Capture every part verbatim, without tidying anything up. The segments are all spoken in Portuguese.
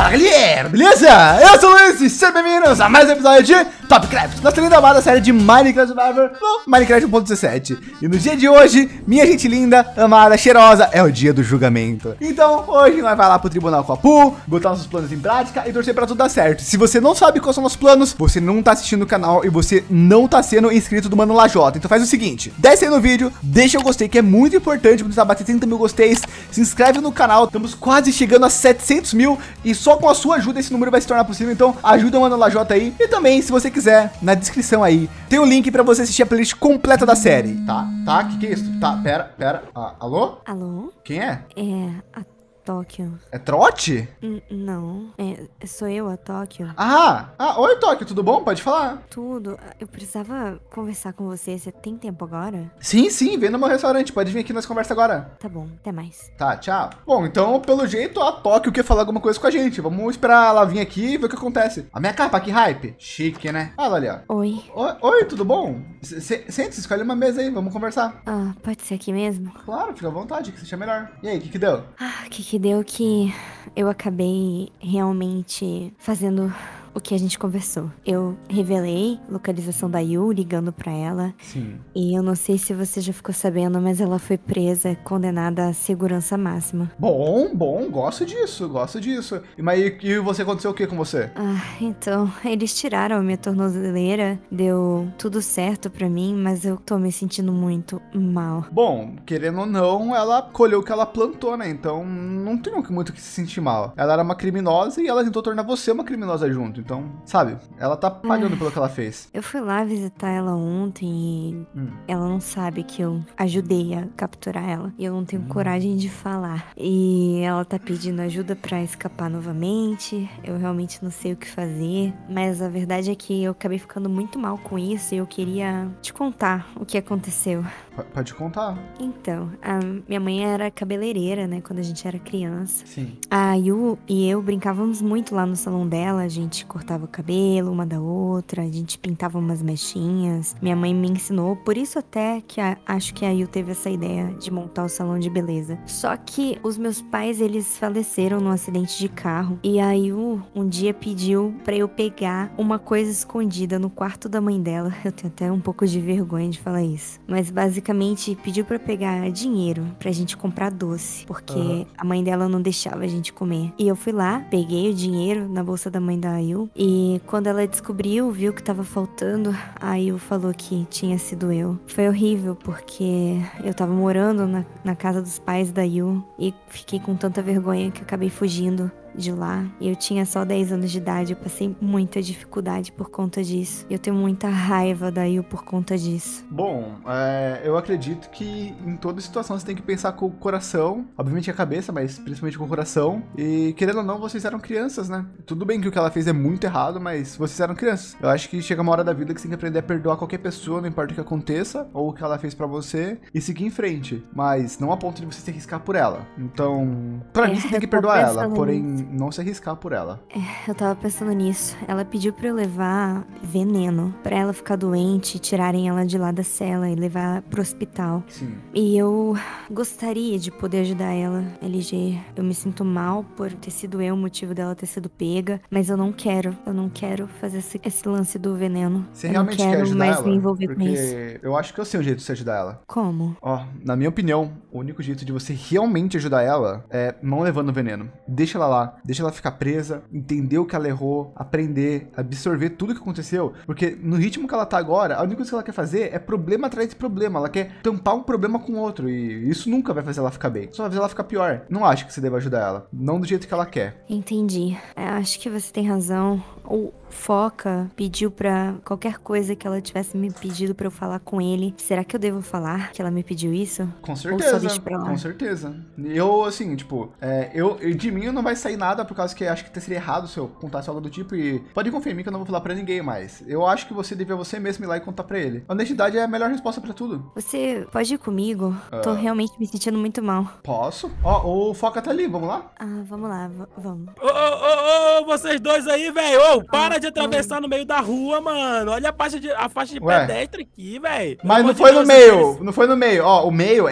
Fala galera, beleza? Eu sou o Luiz e sejam bem-vindos a mais um episódio de Topcraft, nossa linda amada série de Minecraft Survivor no Minecraft um ponto dezessete. E no dia de hoje, minha gente linda, amada, cheirosa, é o dia do julgamento. Então hoje nós vai lá pro tribunal com a Poo, botar nossos planos em prática e torcer pra tudo dar certo. Se você não sabe quais são nossos planos, você não tá assistindo o canal e você não tá sendo inscrito do Mano Lajota. Então faz o seguinte, desce aí no vídeo, deixa o gostei que é muito importante pra bater trinta mil gosteis, se inscreve no canal, estamos quase chegando a setecentos mil e só com a sua ajuda esse número vai se tornar possível. Então ajuda o Mano Lajota aí. E também, se você quiser, na descrição aí tem o um link pra você assistir a playlist completa da série. Tá, tá, que que é isso? Tá, pera, pera, ah, alô? Alô? Quem é? É a Tóquio. É Trote? N não, é, sou eu a Tóquio. Ah, ah, oi Tóquio, tudo bom? Pode falar. Tudo, eu precisava conversar com você, você tem tempo agora? Sim, sim, vem no meu restaurante, pode vir aqui nós conversa agora. Tá bom, até mais. Tá, tchau. Bom, então pelo jeito a Tóquio quer falar alguma coisa com a gente, vamos esperar ela vir aqui e ver o que acontece. A minha capa, que hype, chique, né? Olha ali, ó. Oi. Oi, oi, tudo bom? Sente-se, escolhe uma mesa aí, vamos conversar. Ah, pode ser aqui mesmo? Claro, fica à vontade, que você acha melhor. E aí, o que que deu? Ah, o que que deu que eu acabei realmente fazendo o que a gente conversou. Eu revelei a localização da Yu, ligando pra ela. Sim. E eu não sei se você já ficou sabendo, mas ela foi presa, condenada à segurança máxima. Bom, bom, gosto disso, gosto disso. E, mas e, e você, aconteceu o que com você? Ah, então, eles tiraram a minha tornozeleira, deu tudo certo pra mim, mas eu tô me sentindo muito mal. Bom, querendo ou não, ela colheu o que ela plantou, né? Então, não tem muito que se sentir mal. Ela era uma criminosa e ela tentou tornar você uma criminosa junto. Então, sabe, ela tá pagando ah, pelo que ela fez. Eu fui lá visitar ela ontem e hum. ela não sabe que eu ajudei a capturar ela. E eu não tenho hum. coragem de falar. E ela tá pedindo ajuda pra escapar novamente. Eu realmente não sei o que fazer. Mas a verdade é que eu acabei ficando muito mal com isso e eu queria te contar o que aconteceu. P- pode contar. Então, a minha mãe era cabeleireira, né, quando a gente era criança. Sim. A Yu e eu brincávamos muito lá no salão dela, a gente cortava o cabelo uma da outra, a gente pintava umas mechinhas. Minha mãe me ensinou, por isso até que a, acho que a Yu teve essa ideia de montar o salão de beleza. Só que os meus pais, eles faleceram num acidente de carro e a Yu um dia pediu pra eu pegar uma coisa escondida no quarto da mãe dela. Eu tenho até um pouco de vergonha de falar isso. Mas basicamente pediu pra pegar dinheiro pra gente comprar doce, porque uhum. a mãe dela não deixava a gente comer. E eu fui lá, peguei o dinheiro na bolsa da mãe da Yu. E quando ela descobriu, viu que tava faltando, a Yu falou que tinha sido eu. Foi horrível, porque eu tava morando na, na casa dos pais da Yu e fiquei com tanta vergonha que acabei fugindo de lá. Eu tinha só dez anos de idade, eu passei muita dificuldade por conta disso. Eu tenho muita raiva da Yu por conta disso. Bom, é, eu acredito que em toda situação você tem que pensar com o coração, obviamente a cabeça, mas principalmente com o coração. E querendo ou não, vocês eram crianças, né? Tudo bem que o que ela fez é muito errado, mas vocês eram crianças. Eu acho que chega uma hora da vida que você tem que aprender a perdoar qualquer pessoa, não importa o que aconteça, ou o que ela fez pra você, e seguir em frente. Mas não a ponto de você se arriscar por ela. Então, pra é, mim você tem que perdoar ela, porém não se arriscar por ela. É, eu tava pensando nisso. Ela pediu pra eu levar veneno, pra ela ficar doente, tirarem ela de lá da cela e levar pro hospital. Sim. E eu gostaria de poder ajudar ela, L G. Eu me sinto mal por ter sido eu o motivo dela ter sido pega, mas eu não quero, eu não quero fazer esse, esse lance do veneno. Você eu realmente não quero quer ajudar mais ela? me envolver Porque com isso. eu acho que eu sei um jeito de você ajudar ela. Como? Ó, na minha opinião, o único jeito de você realmente ajudar ela é não levando veneno. Deixa ela lá, deixa ela ficar presa, entender o que ela errou, aprender, absorver tudo que aconteceu, porque no ritmo que ela tá agora, a única coisa que ela quer fazer é problema atrás de problema, ela quer tampar um problema com outro, e isso nunca vai fazer ela ficar bem, só vai fazer ela ficar pior. Não acho que você deva ajudar ela, não do jeito que ela quer. Entendi. É, acho que você tem razão. O Foca pediu pra qualquer coisa que ela tivesse me pedido pra eu falar com ele. Será que eu devo falar que ela me pediu isso? Com certeza, com certeza. Eu, assim, tipo, é, eu, de mim não vai sair nada por causa que acho que seria errado se eu contasse algo do tipo e pode confiar em mim que eu não vou falar pra ninguém mais. Eu acho que você devia você mesmo ir lá e contar pra ele. Honestidade é a melhor resposta pra tudo. Você pode ir comigo? Uh, Tô realmente me sentindo muito mal. Posso? Ó, o Foca tá ali, vamos lá? Ah, vamos lá, vamos. Ô, ô, ô, ô, vocês dois aí, velho. Ô, para ah, de atravessar oi. no meio da rua, mano. Olha a faixa de, a faixa de pedestre aqui, velho. Mas não foi no meio, não foi no meio. Ó, o meio é aqui.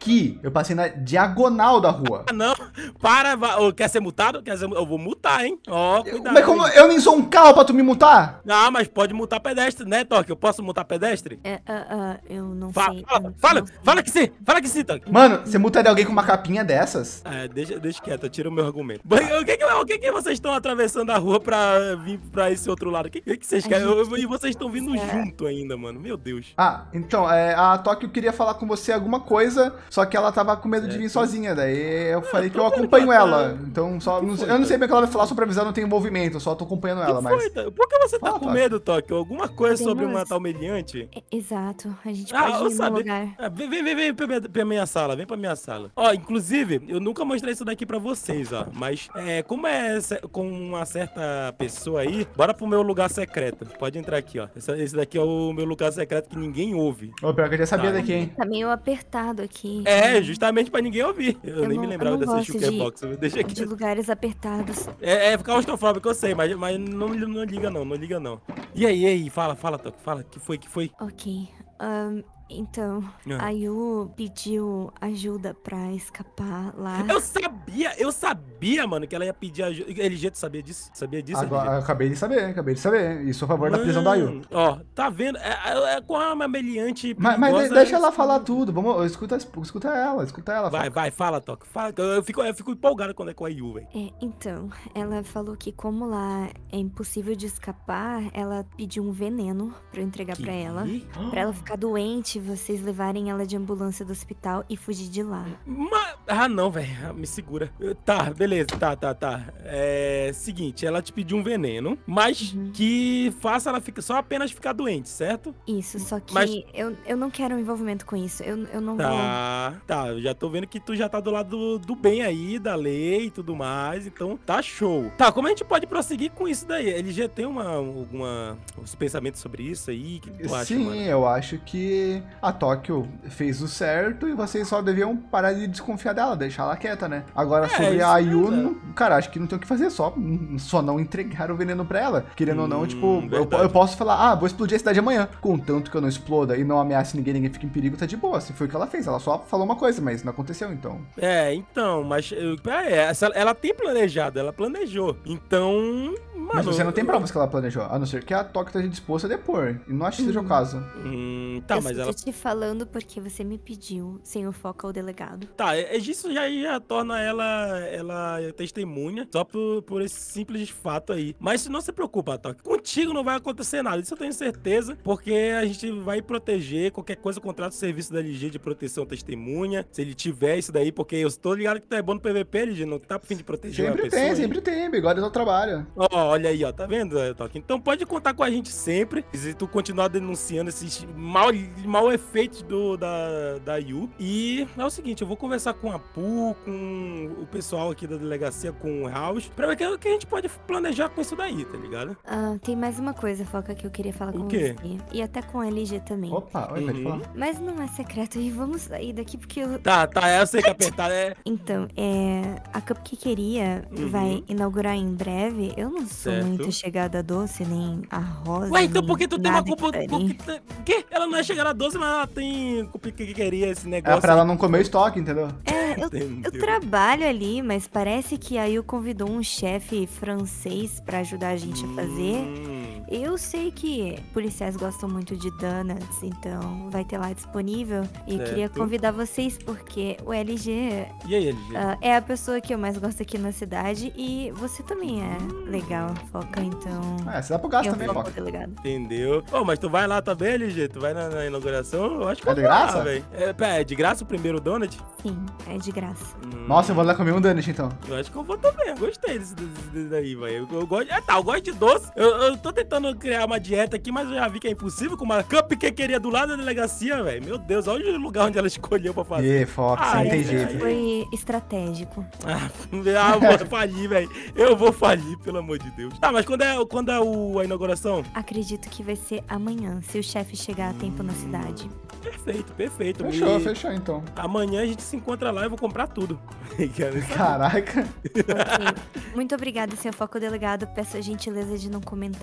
aqui. Eu passei na diagonal da rua. Ah, não. Para. va- ô, Quer ser multado? Quer ser... Eu vou multar, hein? Ó, cuidado. Mas como aí. eu nem sou um carro pra tu me multar? Ah, mas pode multar pedestre, né, Toque? Eu posso multar pedestre? É, ah, ah, eu não Fa- sei. Fala, eu fala, não sei. fala que sim. Fala que sim, Toque. Mano, você multaria alguém com uma capinha dessas? É, deixa, deixa quieto, tira o meu argumento. Bem, O que, que, o que, que vocês estão atravessando a rua pra vir pra esse outro lado? O que, que, que vocês A querem? Eu- gente- E vocês estão vindo É. junto ainda, mano. Meu Deus. Ah, então, é, a Tóquio queria falar com você alguma coisa, só que ela tava com medo de vir Certo. sozinha, daí eu falei que eu tô vendo acompanho que ela tá- ela. Então, só, que não sei- foi, eu não sei tá? bem o que ela vai falar, só pra avisar, não tem envolvimento, eu só tô acompanhando ela, que mas... foi, Toque? Por que você tá Fala, com Toque. medo, Toque? Alguma coisa sobre Temos- uma tal meliante? É, exato. A gente Ah, pode eu ir no sabia. lugar. Ah, vem, vem, vem, vem pra minha, pra minha sala, vem pra minha sala. Ó, inclusive, eu nunca mostrei isso daqui pra vocês, ó. Mas, é, como é ce- com uma certa pessoa aí, bora pro meu lugar secreto. Pode entrar aqui, ó. Esse, esse daqui é o meu lugar secreto que ninguém ouve. Ô, pior que eu já sabia Tá. daqui, hein? Tá meio apertado aqui. É, justamente pra ninguém ouvir. Eu, Eu nem não- me eu lembrava não dessa gosto de- Shulkerbox. Deixa aqui. De lugares apertados. É, é claustrofóbico, eu sei, mas, mas não, não liga não, não liga não. E aí, e aí, fala, fala, Toque, fala, que foi, que foi? Ok. ahn, então, Ah. a Yu pediu ajuda pra escapar lá. Eu sabia, eu sabia, mano, que ela ia pedir ajuda. L G, tu sabia disso? Sabia disso, Agora, L G? eu acabei de saber, acabei de saber. Isso a favor da prisão da Yu. Mano, Ó, tá vendo? É, é, é com a meliante Mas, mas perigosa, deixa ela isso- falar tudo, vamos, escuta, escuta ela, escuta ela. Vai, vai, fala, Toque, fala. Eu, eu fico, eu fico empolgado quando é com a Yu, velho. É, então, ela falou que como lá é impossível de escapar, ela pediu um veneno pra eu entregar pra ela. Pra ela ficar doente, vocês levarem ela de ambulância do hospital e fugir de lá. Ma- Ah, não, velho. Me segura. Eu- Tá, beleza. Tá, tá, tá. É. Seguinte, ela te pediu um veneno, mas Uhum. que faça ela ficar, só apenas ficar doente, certo? Isso, só que Mas- eu, eu não quero um envolvimento com isso. Eu, eu não vou. Tá, tá. Eu já tô vendo que tu já tá do lado do, do bem aí, da lei e tudo mais. Então, tá show. Tá, como a gente pode prosseguir com isso daí? Ele já tem uma, alguma, uns pensamentos sobre isso aí? O que tu acha, Sim, mano? eu acho que a Tóquio fez o certo e vocês só deviam parar de desconfiar dela, deixar ela quieta, né? Agora, É, sobre isso a mesmo, Yu, é. não- cara, acho que não tem o que fazer, só, só não entregar o veneno pra ela. Querendo ou não, Hum, tipo, eu, verdade. eu posso falar, ah, vou explodir a cidade amanhã. Contanto que eu não exploda e não ameace ninguém, ninguém fica em perigo, tá de boa. Assim, foi o que ela fez, ela só falou uma coisa, mas não aconteceu, então. É, então, mas eu- é, essa- ela tem planejado, ela planejou. Então, mano. Mas você não tem eu- provas que ela planejou, a não ser que a Tóquio esteja disposta a depor. E não acho que seja o caso. Hum, tá, eu mas só ela. tô te falando porque você me pediu, sem o foco ao delegado. Tá, é- isso já, já torna ela, ela testemunha, só por, por esse simples fato aí. Mas não se preocupa, Toque. Contigo não vai acontecer nada, isso eu tenho certeza, porque a gente vai proteger qualquer coisa, contrata o serviço da L G de proteção à testemunha, se ele tiver isso daí, porque eu tô ligado que tu é bom no P V P, L G, não tá por fim de proteger Sempre uma pessoa. tem, aí. sempre tem, bigode é o trabalho. Ó, olha aí, ó, tá vendo, Toque? Então pode contar com a gente sempre. Se tu continuar denunciando esses mal, mal efeitos do, da, da Yu. E é o seguinte, eu vou conversar com a Pu, com o pessoal aqui da delegacia, com o House, pra ver o que, que a gente pode planejar com isso daí, tá ligado? Ah, tem mais uma coisa, Foca, que eu queria falar O com quê? você. E até com a L G também. Opa, oi, pode Uhum. falar. Mas não é secreto e vamos sair daqui porque eu... Tá, tá, eu sei que apertar é... Então, é... A Cupcakeria Uhum. vai inaugurar em breve. Eu não sou Certo. muito chegada a doce, nem a rosa, Ué, então nem por que tu tem uma nada culpa... que Por faria. que, tu- quê? Ela não é chegar a doze, mas ela tem culpa que queria esse negócio. É pra ela não comer o estoque, entendeu? É, eu, Entendeu? eu trabalho ali, mas parece que a Yu convidou um chefe francês pra ajudar a gente a fazer. Hum, Eu sei que policiais gostam muito de donuts, então vai ter lá disponível. E eu queria Certo. convidar vocês porque o L G E aí, L G? ah, é a pessoa que eu mais gosto aqui na cidade e você também é legal, Foca, então... É, você dá pro gasto eu também, foco Foca. o delegado. Entendeu? Ô, mas tu vai lá também, L G? Tu vai na, na inauguração? Eu acho que É eu de vou lá, graça? velho. É, pera, é de graça o primeiro donut? Sim, é de graça. Hum, Nossa, eu vou lá comer um donut, então. Eu acho que eu vou também. Eu gostei desse, desse, desse daí, velho. Eu, eu gosto. É, tá, eu gosto de doce. Eu, eu tô tentando criar uma dieta aqui, mas eu já vi que é impossível com uma cupcakeria do lado da delegacia, velho. Meu Deus, olha o lugar onde ela escolheu pra fazer. Ê, Foca, você Ai, não tem ai, jeito. ai. Foi estratégico. Ah, ah, vou falir, velho. Eu vou falir, pelo amor de Deus. Tá, mas quando é, quando é o, a inauguração? Acredito que vai ser amanhã, se o chefe chegar a tempo na cidade. Perfeito, perfeito. Fechou, E fechou, então. Amanhã a gente se encontra lá e eu vou comprar tudo. Caraca. Ok. Muito obrigada, seu foco delegado. Peço a gentileza de não comentar sobre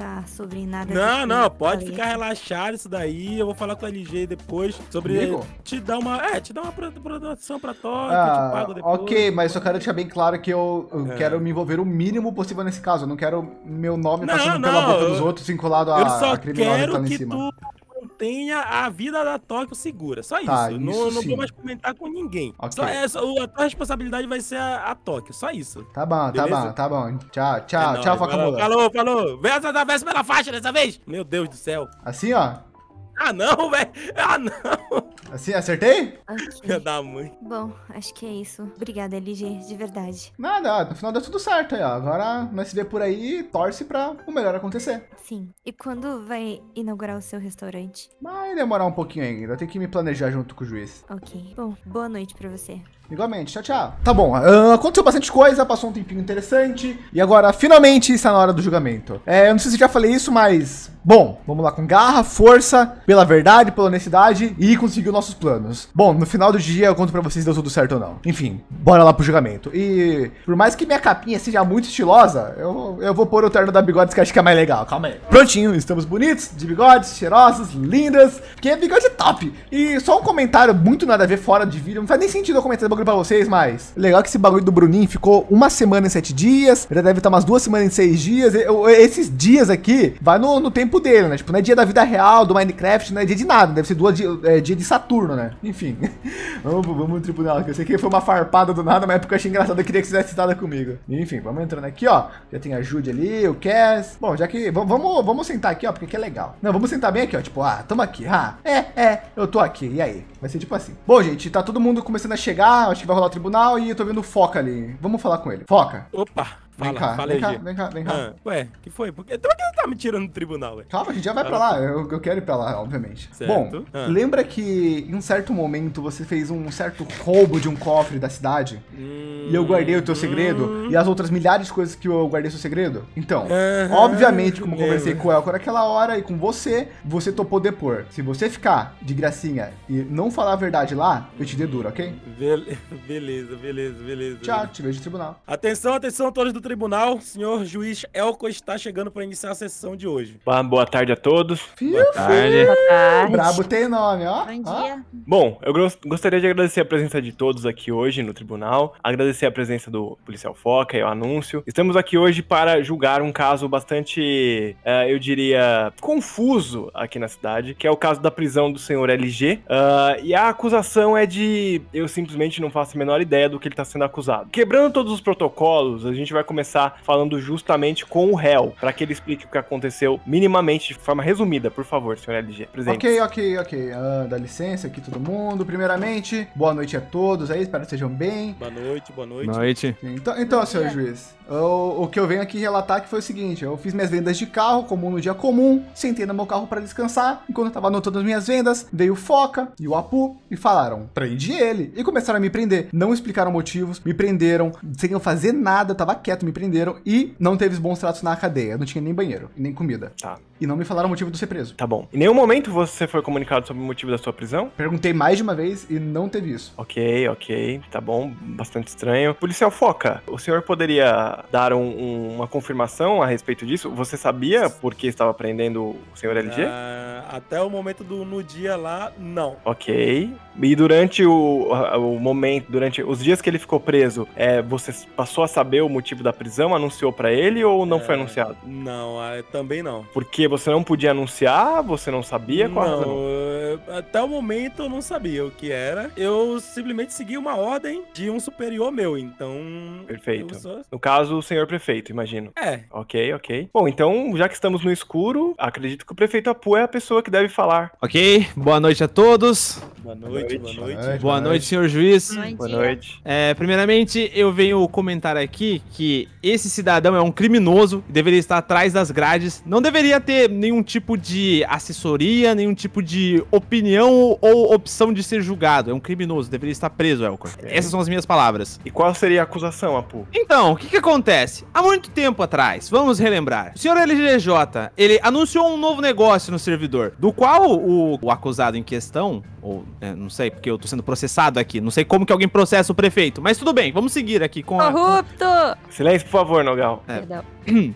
sobre nada. Não, não, pode falei. ficar relaxado isso daí. Eu vou falar com a L G depois sobre Comigo? te dar uma, é, te dar uma pro- produção pra Tóquio, Ah, eu te pago depois. ok, mas só quero deixar bem claro que eu, eu É. quero me envolver o mínimo possível nesse caso. Eu não quero meu nome Não, passando não, pela boca dos eu- outros vinculado Eu a, só a criminosa que tá quero lá em que cima. tu mantenha a vida da Tóquio segura. Só isso. Tá, não isso não sim. vou mais comentar com ninguém. Ok. Só essa, a tua responsabilidade vai ser a, a Tóquio. Só isso. Tá bom, tá Beleza? bom, tá bom. Tchau, É tchau, nóis, tchau, Foca falou, Mula. falou, falou. Vê essa da vez pela faixa dessa vez. Meu Deus do céu. Assim, ó. Ah, não, velho. Ah, não. Assim, acertei? Filha Ok. da mãe. Bom, acho que é isso. Obrigada, L G, de verdade. Nada, no final deu tudo certo aí, ó. Agora nós se vê por aí e torce pra o melhor acontecer. Sim. E quando vai inaugurar o seu restaurante? Vai demorar um pouquinho ainda, eu tenho que me planejar junto com o juiz. Ok. Bom, boa noite pra você. Igualmente, tchau, tchau. Tá bom, ah, aconteceu bastante coisa, passou um tempinho interessante. E agora, finalmente, está na hora do julgamento. É, eu não sei se já falei isso, mas... Bom, vamos lá com garra, força, pela verdade, pela honestidade e conseguir os nossos planos. Bom, no final do dia eu conto pra vocês se deu tudo certo ou não. Enfim, bora lá pro julgamento. E por mais que minha capinha seja muito estilosa, eu, eu vou pôr o terno da Bigodes que acho que é mais legal. Calma aí. Prontinho, estamos bonitos, de bigodes, cheirosos, lindas, porque é bigode top. E só um comentário muito nada a ver fora de vídeo, não faz nem sentido eu comentar esse bagulho pra vocês, mas legal que esse bagulho do Bruninho ficou uma semana em sete dias, já deve estar umas duas semanas em seis dias. Eu- esses dias aqui vai no, no tempo dele, né? Tipo, não é dia da vida real, do Minecraft, não é dia de nada, deve ser duas dia, é, dia de Saturno, né? Enfim, vamos, vamos no tribunal, que eu sei que foi uma farpada do nada, mas é porque eu achei engraçado, eu queria que você tivesse citado comigo. Enfim, vamos entrando aqui, ó, já tem a Jude ali, o Cass. Bom, já que, vamos, vamos, vamos sentar aqui, ó, porque aqui é legal. Não, vamos sentar bem aqui, ó, tipo, ah, tamo aqui, ah, é, é, eu tô aqui, e aí? Vai ser tipo assim. Bom, gente, tá todo mundo começando a chegar, acho que vai rolar o tribunal e eu tô vendo o Foca ali. Vamos falar com ele. Foca, Opa. vem Fala, cá, fala vem aí, cá, G. vem cá, vem cá. Ah, ué, que foi? Porque tu que tá me tirando do tribunal, ué. Calma, a gente já vai pra lá, eu, eu quero ir pra lá, obviamente. Certo. Bom, Ah. lembra que em um certo momento você fez um certo roubo de um cofre da cidade? Hum, E eu guardei o teu segredo? hum. E as outras milhares de coisas que eu guardei seu segredo? Então, Aham, obviamente, como eu lembro. conversei com o Elcor naquela hora e com você, você topou depor. Se você ficar de gracinha e não falar a verdade lá, eu te deduro, ok? Bele- Beleza, beleza, beleza. Tchau, te vejo no tribunal. Atenção, atenção, todos do tribunal. Senhor juiz Elco está chegando para iniciar a sessão de hoje. Boa boa tarde a todos. Fio, tarde. Boa tarde. brabo tem nome, ó. Bom ó. dia. Bom, eu gos- gostaria de agradecer a presença de todos aqui hoje no tribunal, agradecer a presença do policial Foca e o anúncio. Estamos aqui hoje para julgar um caso bastante, eh, eu diria, confuso aqui na cidade, que é o caso da prisão do senhor L G. Ah, e a acusação é de... eu simplesmente não faço a menor ideia do que ele está sendo acusado. Quebrando todos os protocolos, a gente vai começar falando justamente com o réu, para que ele explique o que aconteceu minimamente, de forma resumida, por favor, senhor L G. Presente. Ok, ok, ok. Ah, dá licença aqui todo mundo. Primeiramente, boa noite a todos aí, espero que estejam bem. Boa noite, boa noite. Noite. Então, então senhor juiz, o, o que eu venho aqui relatar que foi o seguinte, eu fiz minhas vendas de carro, como no dia comum, sentei no meu carro para descansar, enquanto eu tava anotando as minhas vendas, veio o Foca e o Apu e falaram, prende ele, e começaram a me prender, não explicaram motivos, me prenderam, sem eu fazer nada, eu tava quieto, me prenderam, e não teve bons tratos na cadeia, não tinha nem banheiro, e nem comida. Tá. E não me falaram o motivo de eu ser preso. Tá bom. Em nenhum momento você foi comunicado sobre o motivo da sua prisão? Perguntei mais de uma vez e não teve isso. Ok, ok, tá bom, bastante estranho. Policial Foca, o senhor poderia dar um- um- uma confirmação a respeito disso? Você sabia por que estava prendendo o senhor L G? Ah, até o momento do no dia lá, não. Ok. E durante o, a- o momento, durante os dias que ele ficou preso, é, você passou a saber o motivo da prisão, anunciou pra ele ou não foi É, anunciado? Não, ah, também não. Porque você não podia anunciar, você não sabia qual a não, razão? eh, até o momento eu não sabia o que era. Eu simplesmente segui uma ordem de um superior meu, então... Perfeito. eu só- No caso, o senhor prefeito, imagino. É, Ok, ok. Bom, então, já que estamos no escuro, acredito que o prefeito Apu é a pessoa que deve falar. Ok, boa noite a todos. boa noite, boa noite. noite. Boa noite. Boa noite, senhor juiz. Bom Boa dia. noite. É, primeiramente, eu venho comentar aqui que esse cidadão é um criminoso, deveria estar atrás das grades, não deveria ter nenhum tipo de assessoria, nenhum tipo de opinião ou opção de ser julgado. É um criminoso, deveria estar preso, Elcor. Essas são as minhas palavras. E qual seria a acusação, Apu? Então, o que que acontece? Há muito tempo atrás, vamos relembrar, o senhor L G J, ele anunciou um novo negócio no servidor, do qual o, o acusado em questão, ou é, não sei, porque eu tô sendo processado aqui, não sei como que alguém processa o prefeito, mas tudo bem, vamos seguir aqui com a... Corrupto! Silêncio, por favor, Nogal. É. Perdão.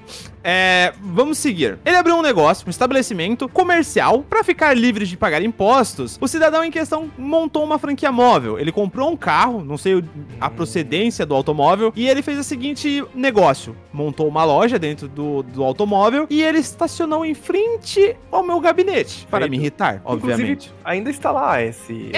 é, vamos seguir. Ele abriu um negócio, um estabelecimento comercial. Para ficar livre de pagar impostos, o cidadão em questão montou uma franquia móvel. Ele comprou um carro, não sei a procedência do automóvel, e ele fez o seguinte negócio. Montou uma loja dentro do, do automóvel e ele estacionou em frente ao meu gabinete. Para Feito. me irritar, obviamente. Inclusive, ainda está lá esse...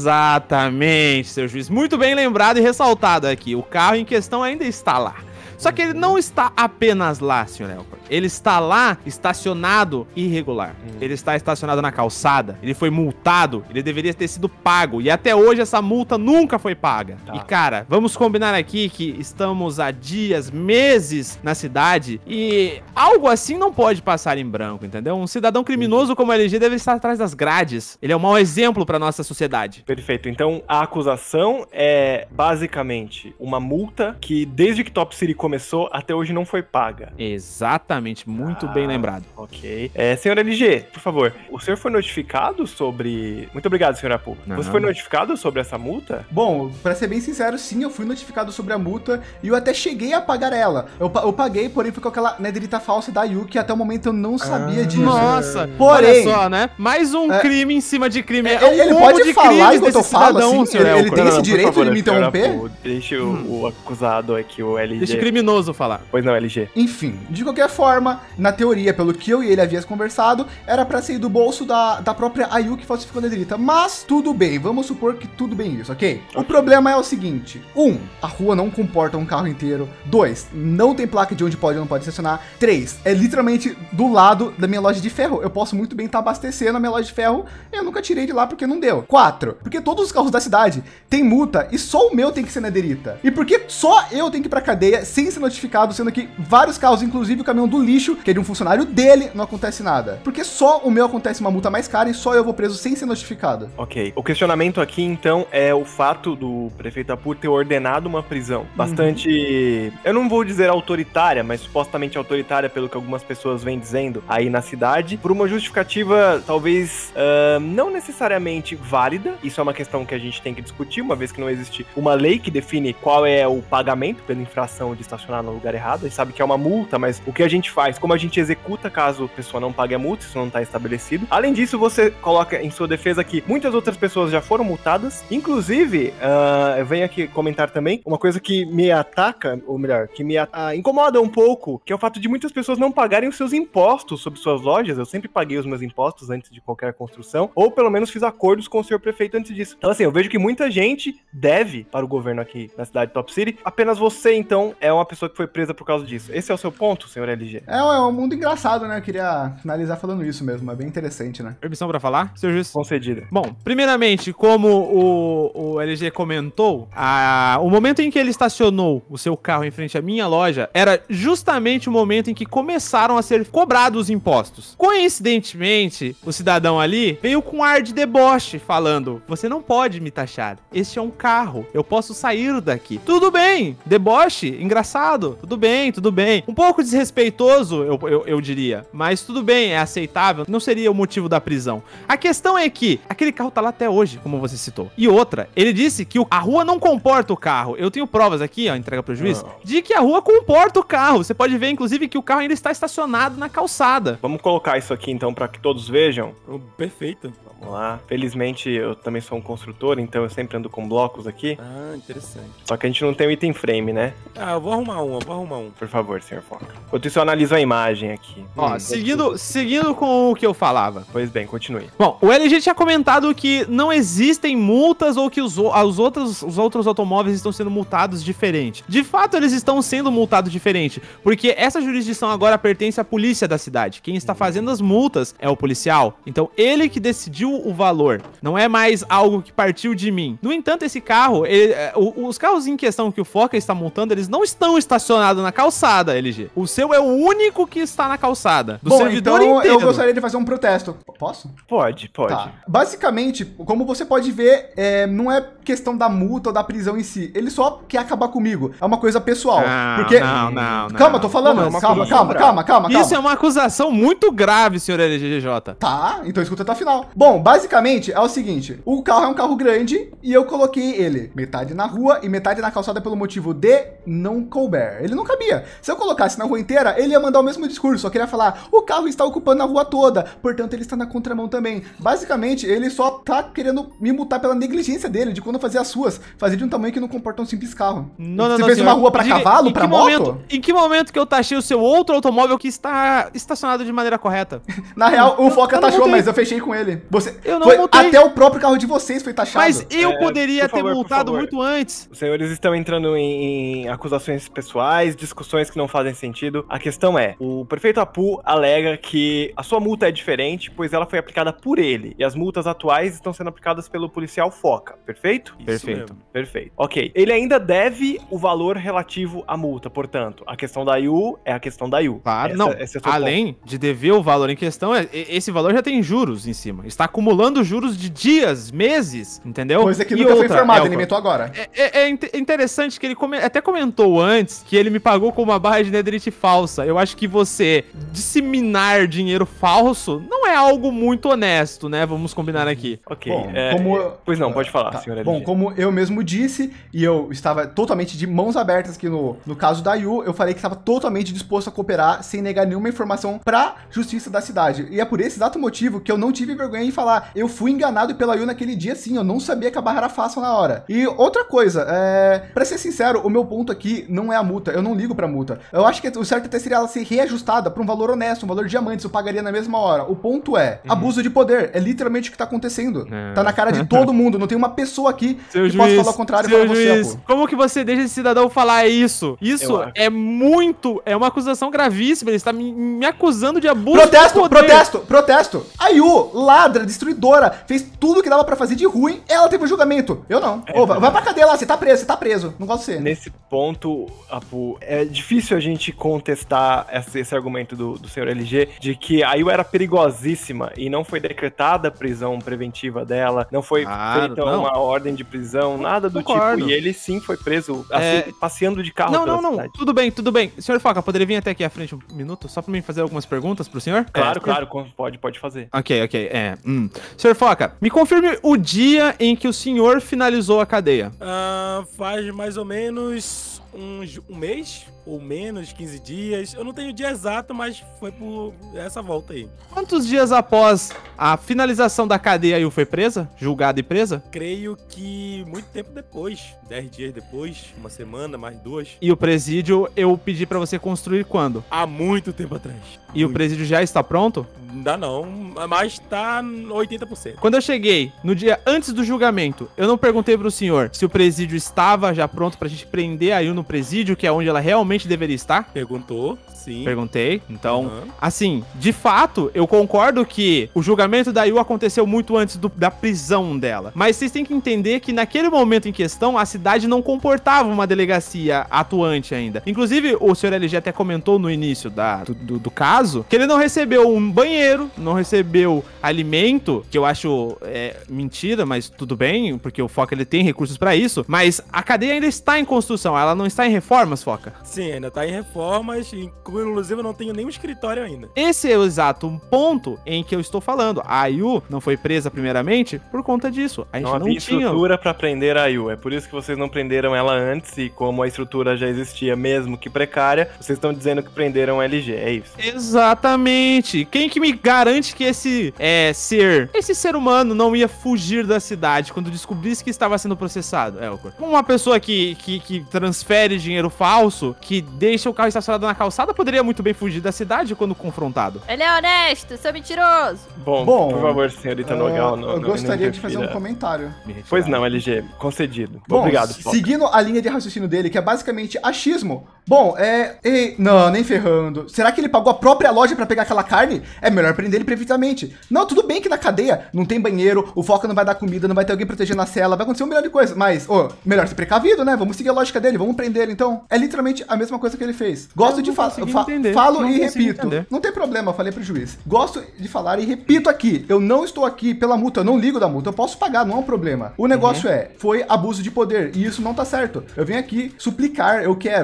Exatamente, seu juiz. Muito bem lembrado e ressaltado aqui. O carro em questão ainda está lá. Só que ele não está apenas lá, senhor Elcor. Ele está lá estacionado irregular. Hum. Ele está estacionado na calçada. Ele foi multado. Ele deveria ter sido pago. E até hoje essa multa nunca foi paga. Tá. E cara, vamos combinar aqui que estamos há dias, meses na cidade e algo assim não pode passar em branco, entendeu? Um cidadão criminoso como o L G deve estar atrás das grades. Ele é um mau exemplo para nossa sociedade. Perfeito. Então a acusação é basicamente uma multa que desde que Top City começou até hoje não foi paga. Exatamente. Muito ah, bem lembrado. Ok. É, senhor L G, por favor, o senhor foi notificado sobre... Muito obrigado, senhor Apu. Não. Você foi notificado sobre essa multa? Bom, pra ser bem sincero, sim, eu fui notificado sobre a multa e eu até cheguei a pagar ela. Eu, eu paguei, porém foi com aquela nederita falsa da Yuki, até o momento eu não sabia ah, disso. Nossa, porém, olha só, né? Mais um é, crime em cima de crime. É, um ele pode de falar enquanto eu falo, cidadão, assim, ele, ele tem não, esse não, direito favor, de me interromper? Apu, deixa hum. o, o acusado aqui, o L G. Deixa o criminoso falar. Pois não, L G. Enfim, de qualquer forma, na teoria, pelo que eu e ele havíamos conversado, era pra sair do bolso da, da própria Ayu que falsificou a nederita. Mas tudo bem, vamos supor que tudo bem isso, ok? O problema é o seguinte: um, a rua não comporta um carro inteiro. Dois, não tem placa de onde pode ou não pode estacionar. Três, é literalmente do lado da minha loja de ferro. Eu posso muito bem estar abastecendo a minha loja de ferro. Eu nunca tirei de lá porque não deu. Quatro, porque todos os carros da cidade têm multa e só o meu tem que ser nederita. E porque só eu tenho que ir pra cadeia sem ser notificado, sendo que vários carros, inclusive o caminhão do lixo, que é de um funcionário dele, não acontece nada. Porque só o meu acontece uma multa mais cara e só eu vou preso sem ser notificado. Ok. O questionamento aqui, então, é o fato do prefeito Apu ter ordenado uma prisão bastante, uhum. eu não vou dizer autoritária, mas supostamente autoritária pelo que algumas pessoas vêm dizendo aí na cidade, por uma justificativa talvez uh, não necessariamente válida. Isso é uma questão que a gente tem que discutir, uma vez que não existe uma lei que define qual é o pagamento pela infração de estacionar no lugar errado. A gente sabe que é uma multa, mas o que a gente faz, como a gente executa caso a pessoa não pague a multa, isso não está estabelecido. Além disso, você coloca em sua defesa que muitas outras pessoas já foram multadas. Inclusive, uh, eu venho aqui comentar também uma coisa que me ataca, ou melhor, que me uh, incomoda um pouco, que é o fato de muitas pessoas não pagarem os seus impostos sobre suas lojas. Eu sempre paguei os meus impostos antes de qualquer construção, ou pelo menos fiz acordos com o senhor prefeito antes disso. Então assim, eu vejo que muita gente deve para o governo aqui na cidade de Top City. Apenas você, então, é uma pessoa que foi presa por causa disso. Esse é o seu ponto, senhor L G? É, é um mundo engraçado, né? Eu queria finalizar falando isso mesmo, é bem interessante, né? Permissão pra falar, senhor juiz? Concedida. Bom, primeiramente, como o, o L G comentou, a, o momento em que ele estacionou o seu carro em frente à minha loja era justamente o momento em que começaram a ser cobrados os impostos. Coincidentemente, o cidadão ali veio com ar de deboche, falando: você não pode me taxar, este é um carro, eu posso sair daqui. Tudo bem, deboche, engraçado, tudo bem, tudo bem. Um pouco desrespeitoso, eu, eu, eu diria, mas tudo bem, é aceitável, não seria o motivo da prisão. A questão é que aquele carro tá lá até hoje, como você citou. E outra, ele disse que a rua não comporta o carro. Eu tenho provas aqui, ó, entrega pro juiz, não. de que a rua comporta o carro. Você pode ver, inclusive, que o carro ainda está estacionado na calçada. Vamos colocar isso aqui, então, para que todos vejam. Oh, perfeito. Vamos lá. Felizmente, eu também sou um construtor, então eu sempre ando com blocos aqui. Ah, interessante. Só que a gente não tem o item frame, né? Ah, eu vou arrumar um, eu vou arrumar um. Por favor, senhor Foca. Enquanto isso, eu analiso a imagem aqui. Ó, hum, seguindo, seguindo com o que eu falava. Pois bem, continue. Bom, o L G tinha comentado que não existem multas ou que os, os, outros, os outros automóveis estão sendo multados diferente. De fato, eles estão sendo multados diferente, porque essa jurisdição agora pertence à polícia da cidade. Quem está fazendo as multas é o policial. Então, ele que decidiu o valor. Não é mais algo que partiu de mim. No entanto, esse carro, ele, os carros em questão que o Foca está multando, eles não estão estacionados na calçada, L G. O seu é o único que está na calçada. Do Bom, servidor então inteiro. Eu gostaria de fazer um protesto. Posso? Pode, pode. Tá. Basicamente, como você pode ver, é, não é questão da multa ou da prisão em si. Ele só quer acabar comigo. É uma coisa pessoal. Não, porque... não, não, não. Calma, tô falando. Como, calma, calma, calma, calma, calma. Isso é uma acusação muito grave, senhor L G J. Tá, então escuta até o final. Bom, basicamente é o seguinte. O carro é um carro grande e eu coloquei ele metade na rua e metade na calçada pelo motivo de não couber. Ele não cabia. Se eu colocasse na rua inteira, ele ele ia mandar o mesmo discurso, só queria falar, o carro está ocupando a rua toda, portanto ele está na contramão também. Basicamente, ele só tá querendo me multar pela negligência dele, de quando fazer as suas, fazer de um tamanho que não comporta um simples carro. Não, não, Você não, fez senhor. uma rua para Diga, cavalo, em para que moto? momento- Em que momento que eu taxei o seu outro automóvel que está estacionado de maneira correta? Na real, o Foca eu não taxou, mutei. mas eu fechei com ele. Você, Eu não foi, mutei. até o próprio carro de vocês foi taxado. Mas eu É, poderia por favor, ter por multado favor. muito antes. Os senhores estão entrando em, em acusações pessoais, discussões que não fazem sentido. A questão é, o prefeito Apu alega que a sua multa é diferente, pois ela foi aplicada por ele, e as multas atuais estão sendo aplicadas pelo policial Foca, perfeito? Isso Perfeito. mesmo. Perfeito. Ok. Ele ainda deve o valor relativo à multa, portanto, a questão da I U é a questão da I U. Claro, Essa- não. esse é o seu Além de dever o valor em questão, é- e- esse valor já tem juros em cima. Está acumulando juros de dias, meses, entendeu? Coisa que E nunca foi outra, informado, Elton, ele inventou agora. É, é- é inte- interessante que ele come- até comentou antes que ele me pagou com uma barra de netherite falsa. Eu acho que você disseminar dinheiro falso não é algo muito honesto, né? Vamos combinar aqui. Ok. Bom, é, como- Pois não, pode falar, Tá. senhora. Bom, como eu mesmo disse, e eu estava totalmente de mãos abertas aqui no, no caso da Yu, eu falei que estava totalmente disposto a cooperar sem negar nenhuma informação pra justiça da cidade. E é por esse exato motivo que eu não tive vergonha em falar. Eu fui enganado pela Yu naquele dia sim, eu não sabia que a barra era fácil na hora. E outra coisa, é... pra ser sincero, o meu ponto aqui não é a multa, eu não ligo pra multa. Eu acho que o certo até seria ela ser reajustada pra um valor honesto, um valor de diamantes, eu pagaria na mesma hora. O ponto é, Uhum. abuso de poder, é literalmente o que tá acontecendo. É. Tá na cara de todo mundo, não tem uma pessoa aqui Seu que juiz, possa falar o contrário e seu falar você, juiz, Apu. como que você deixa esse cidadão falar isso? Isso Eu acho. é muito, é uma acusação gravíssima, ele está me, me acusando de abuso Protesto, de poder. protesto, protesto. A Yu, ladra, destruidora, fez tudo que dava pra fazer de ruim, ela teve o julgamento. Eu não. Ô, vai, vai pra cadeia lá, você tá preso, você tá preso. Não gosto de você. Nesse ponto, Apu, é difícil a gente contestar esse, esse argumento do, do senhor L G de que a I U era perigosíssima e não foi decretada a prisão preventiva dela, não foi Claro, feita não. uma ordem de prisão, nada do Concordo. tipo. E ele sim foi preso, assim, É. passeando de carro Não, pela não, não, cidade. tudo bem, tudo bem. Senhor Foca, poderia vir até aqui à frente um minuto, só pra mim fazer algumas perguntas pro senhor? Claro, É, claro, com- pode, pode fazer. Ok, ok, é. Hum. Senhor Foca, me confirme o dia em que o senhor finalizou a cadeia. Ah, faz mais ou menos uns, um mês, ou menos, quinze dias. Eu não tenho o dia exato, mas foi por essa volta aí. Quantos dias após a finalização da cadeia a Yu foi presa? Julgada e presa? Creio que muito tempo depois, dez dias depois, uma semana, mais duas. E o presídio eu pedi pra você construir quando? Há muito tempo atrás. E o Muito. presídio já está pronto? Não dá não, mas tá oitenta por cento. Quando eu cheguei, no dia antes do julgamento, eu não perguntei pro senhor se o presídio estava já pronto pra gente prender a Yu no presídio, que é onde ela realmente deveria estar? Perguntou, sim. Perguntei. Então, Aham. assim, de fato, eu concordo que o julgamento da Yu aconteceu muito antes do- da prisão dela. Mas vocês têm que entender que naquele momento em questão, a cidade não comportava uma delegacia atuante ainda. Inclusive, o senhor L G até comentou no início da, do, do- do caso que ele não recebeu um banheiro, não recebeu alimento, que eu acho é, mentira, mas tudo bem, porque o Foca ele tem recursos pra isso. Mas a cadeia ainda está em construção, ela não está em reformas, Foca. Sim, ainda tá em reformas, inclusive eu não tenho nenhum escritório ainda. Esse é o exato ponto em que eu estou falando. A Yu não foi presa primeiramente por conta disso. A gente Não não, havia tinha... estrutura pra prender a I U. É por isso que vocês não prenderam ela antes, e como a estrutura já existia, mesmo que precária, vocês estão dizendo que prenderam a L G, é isso. Exatamente. Quem que me garante que esse é, ser, esse ser humano não ia fugir da cidade quando descobrisse que estava sendo processado, Elcor? Uma pessoa que, que, que transfere dinheiro falso, que deixa o carro estacionado na calçada, poderia muito bem fugir da cidade quando confrontado. Ele é honesto, seu mentiroso. Bom, Bom, por favor, senhorita Ah, Nogal, não, eu não- gostaria não de fazer um interfira. comentário. Me retirar. Pois não, L G, concedido. Bom, Obrigado, se- Foca. seguindo a linha de raciocínio dele, que é basicamente achismo. Bom, é... é- não, nem ferrando. Será que ele pagou a própria loja pra pegar aquela carne? É melhor prender ele preventivamente. Não, tudo bem que na cadeia não tem banheiro, o Foca não vai dar comida, não vai ter alguém protegendo a cela, vai acontecer um milhão de coisas. Mas, ô, melhor ser precavido, né? Vamos seguir a lógica dele, vamos prender ele então. É literalmente a mesma coisa que ele fez. Gosto Eu de não falar. consegui Fa entender. falo Não e consegui repito. entender. Não tem problema, eu falei pro juiz. Gosto de falar e repito aqui. Eu não estou aqui pela multa, eu não ligo da multa, eu posso pagar, não é um problema. Uhum. O negócio é, foi abuso de poder e isso não tá certo. Eu venho aqui suplicar, eu quero que tenha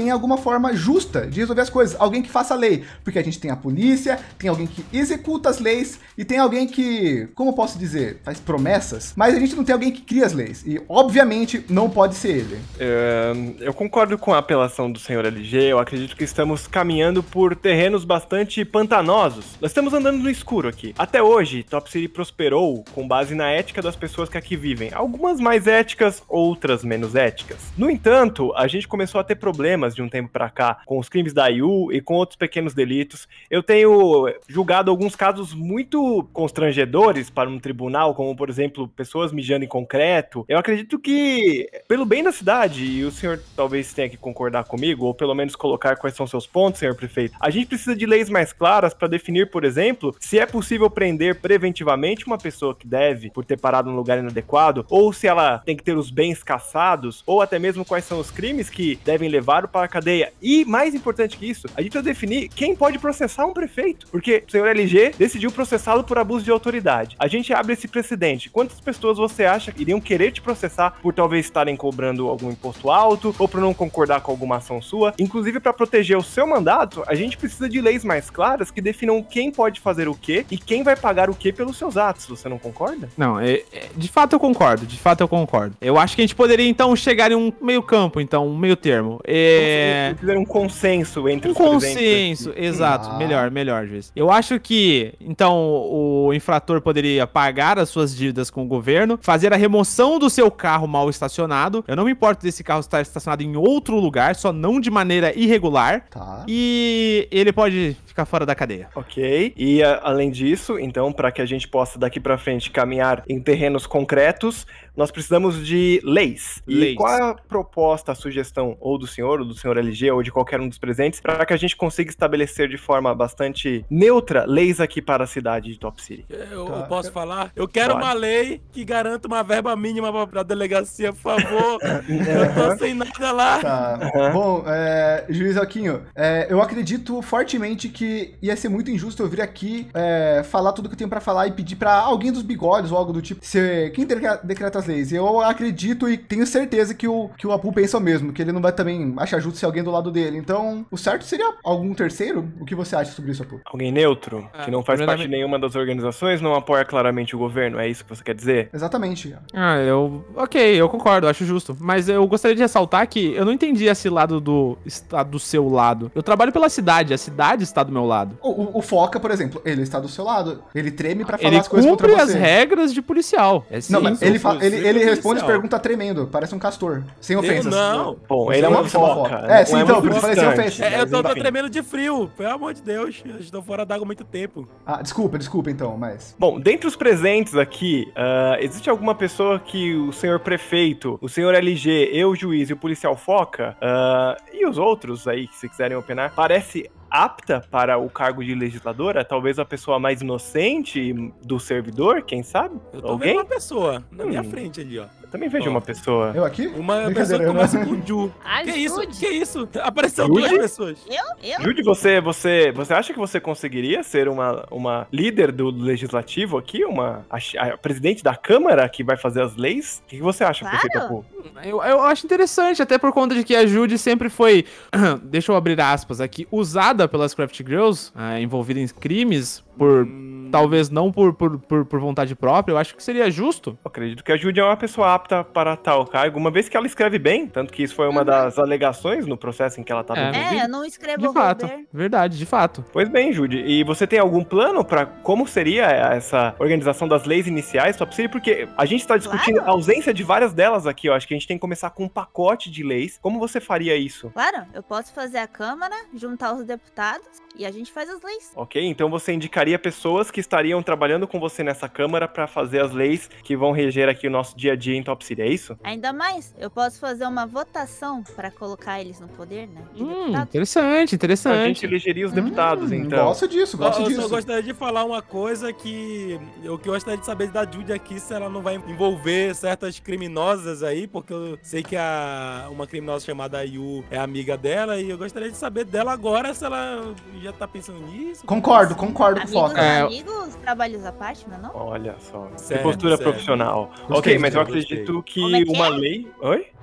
tenha alguma forma justa de resolver as coisas, alguém que faça a lei, porque a gente tem a polícia, tem alguém que executa as leis e tem alguém que, como eu posso dizer, faz promessas, mas a gente não tem alguém que cria as leis e obviamente não pode ser ele. É, eu concordo com a apelação do senhor L G, eu acredito que estamos caminhando por terrenos bastante pantanosos. Nós estamos andando no escuro aqui. Até hoje, Top City prosperou com base na ética das pessoas que aqui vivem. Algumas mais éticas, outras menos éticas. No entanto, a gente começou a ter problemas de um tempo pra cá com os crimes da I U e com outros pequenos delitos. Eu tenho julgado alguns casos muito constrangedores para um tribunal, como por exemplo, pessoas mijando em concreto. Eu acredito que, pelo bem da cidade, e o senhor talvez tenha que concordar comigo, ou pelo menos colocar quais são seus pontos, senhor prefeito, a gente precisa de leis mais claras para definir, por exemplo, se é possível prender preventivamente uma pessoa que deve por ter parado num lugar inadequado, ou se ela tem que ter os bens caçados, ou até mesmo quais são os crimes que devem levá-lo para a cadeia. E, mais importante que isso, a gente precisa definir quem pode processar um prefeito, porque o senhor L G decidiu processá-lo por abuso de autoridade. A gente abre esse precedente. Quantas pessoas você acha que iriam querer te processar por talvez estarem cobrando algum imposto alto, ou por não concordar com alguma ação sua? Inclusive, para proteger o seu mandato, a gente precisa de leis mais claras que definam quem pode fazer o quê e quem vai pagar o quê pelos seus atos. Você não concorda? Não, é, é, de fato eu concordo, de fato eu concordo. Eu acho que a gente poderia então chegar em um meio campo, então, um meio termo. É... Fazer um consenso entre um os consenso, exato, Ah. melhor, melhor, juiz. Eu acho que, então, o infrator poderia pagar as suas dívidas com o governo, fazer a remoção do seu carro mal estacionado. Eu não me importo desse carro estar estacionado em outro lugar, só não de maneira irregular. Tá. E ele pode ficar fora da cadeia. Ok, e a, além disso, então, para que a gente possa daqui para frente caminhar em terrenos concretos, nós precisamos de leis. E Leis. qual é a proposta, a sugestão, ou do senhor, ou do senhor L G, ou de qualquer um dos presentes, para que a gente consiga estabelecer de forma bastante neutra leis aqui para a cidade de Top City? Eu, Tá. eu posso falar? Eu quero Pode. uma lei que garanta uma verba mínima pra, pra delegacia, por favor. Eu tô sem nada lá. Tá. Uhum. Bom, é, juiz Alquinho, é, eu acredito fortemente que ia ser muito injusto eu vir aqui é, falar tudo que eu tenho pra falar e pedir pra alguém dos bigodes ou algo do tipo ser quem decreta, decreta as leis. Eu acredito e tenho certeza que o, que o Apu pensa o mesmo, que ele não vai também achar justo ser alguém do lado dele. Então, o certo seria algum terceiro? O que você acha sobre isso, Apu? Alguém neutro, Ah, que não faz parte de primeiramente- nenhuma das organizações, não apoia claramente o governo, é isso que você quer dizer? Exatamente. Ah, eu... Ok, eu concordo, acho justo. Mas eu gostaria de ressaltar que eu não entendi esse lado do... Está do seu lado. Eu trabalho pela cidade, a cidade está do meu lado. O, o, o Foca, por exemplo, ele está do seu lado. Ele treme pra falar Ele as coisas contra cumpre as você. regras de policial. É Não, mas sim. ele, fa- você ele, ele que é responde policial. pergunta tremendo, parece um castor. Sem ofensas. não. Bom, Você ele é uma você é uma foca. foca. não É, sim, então, muito por isso eu falei sem distante, ofensa. É, eu mas tô, tô enfim. tremendo de frio, pelo amor de Deus. Eu estou fora d'água há muito tempo. Ah, desculpa, desculpa então, mas... Bom, dentre os presentes aqui, ah, existe alguma pessoa que o senhor prefeito, o senhor L G, eu, juiz e o policial Foca, ah, e os outros aí, que se quiserem opinar, parece apta para o cargo de legisladora? Talvez a pessoa mais inocente do servidor, quem sabe? Eu tô Alguém? vendo uma pessoa na minha Hum. frente ali, ó. Eu também vejo Ó. uma pessoa. Eu aqui? Uma Brincadeira, pessoa que eu não- começa com Ju. Ai, Que isso? Jude. Que isso? Apareceu Jude? duas pessoas. Eu? Eu? Jude, você, você, você acha que você conseguiria ser uma, uma líder do legislativo aqui? Uma a, a presidente da Câmara que vai fazer as leis? O que, que você acha, Claro. prefeito Apu? Eu, eu acho interessante, até por conta de que a Judy sempre foi, deixa eu abrir aspas aqui, usada pelas Craft Girls, ah, envolvida em crimes, por Hum, talvez não por, por, por, por vontade própria. Eu acho que seria justo. Eu acredito que a Jude é uma pessoa apta para tal cargo, uma vez que ela escreve bem, tanto que isso foi uma das alegações no processo em que ela estava É. envolvida. É, eu não escrevo De fato, Robert. verdade, de fato. Pois bem, Jude, e você tem algum plano para como seria essa organização das leis iniciais? Só possível porque a gente está discutindo Claro. a ausência de várias delas aqui, eu acho que a gente tem que começar com um pacote de leis. Como você faria isso? Claro, eu posso fazer a Câmara, juntar os deputados e a gente faz as leis. Ok, então você indicaria pessoas que estariam trabalhando com você nessa Câmara para fazer as leis que vão reger aqui o nosso dia a dia em Top City, é isso? Ainda mais, eu posso fazer uma votação para colocar eles no poder, né? De Hum, deputados. interessante, A gente interessante. elegeria os Hum, deputados, então. Gosto disso, Eu, gosto eu disso. só gostaria de falar uma coisa que eu que eu gostaria de saber da Judy aqui, se ela não vai envolver certas criminosas aí, porque eu sei que a, uma criminosa chamada Yu é amiga dela, e eu gostaria de saber dela agora se ela já tá pensando nisso. Concordo, concordo com o Amigos, Foca. É. amigos, trabalhos à parte, não é não? Olha só, que Sério, postura sério. profissional. Gostei, ok, mas eu gostei. acredito que Como é que uma é? lei... Oi?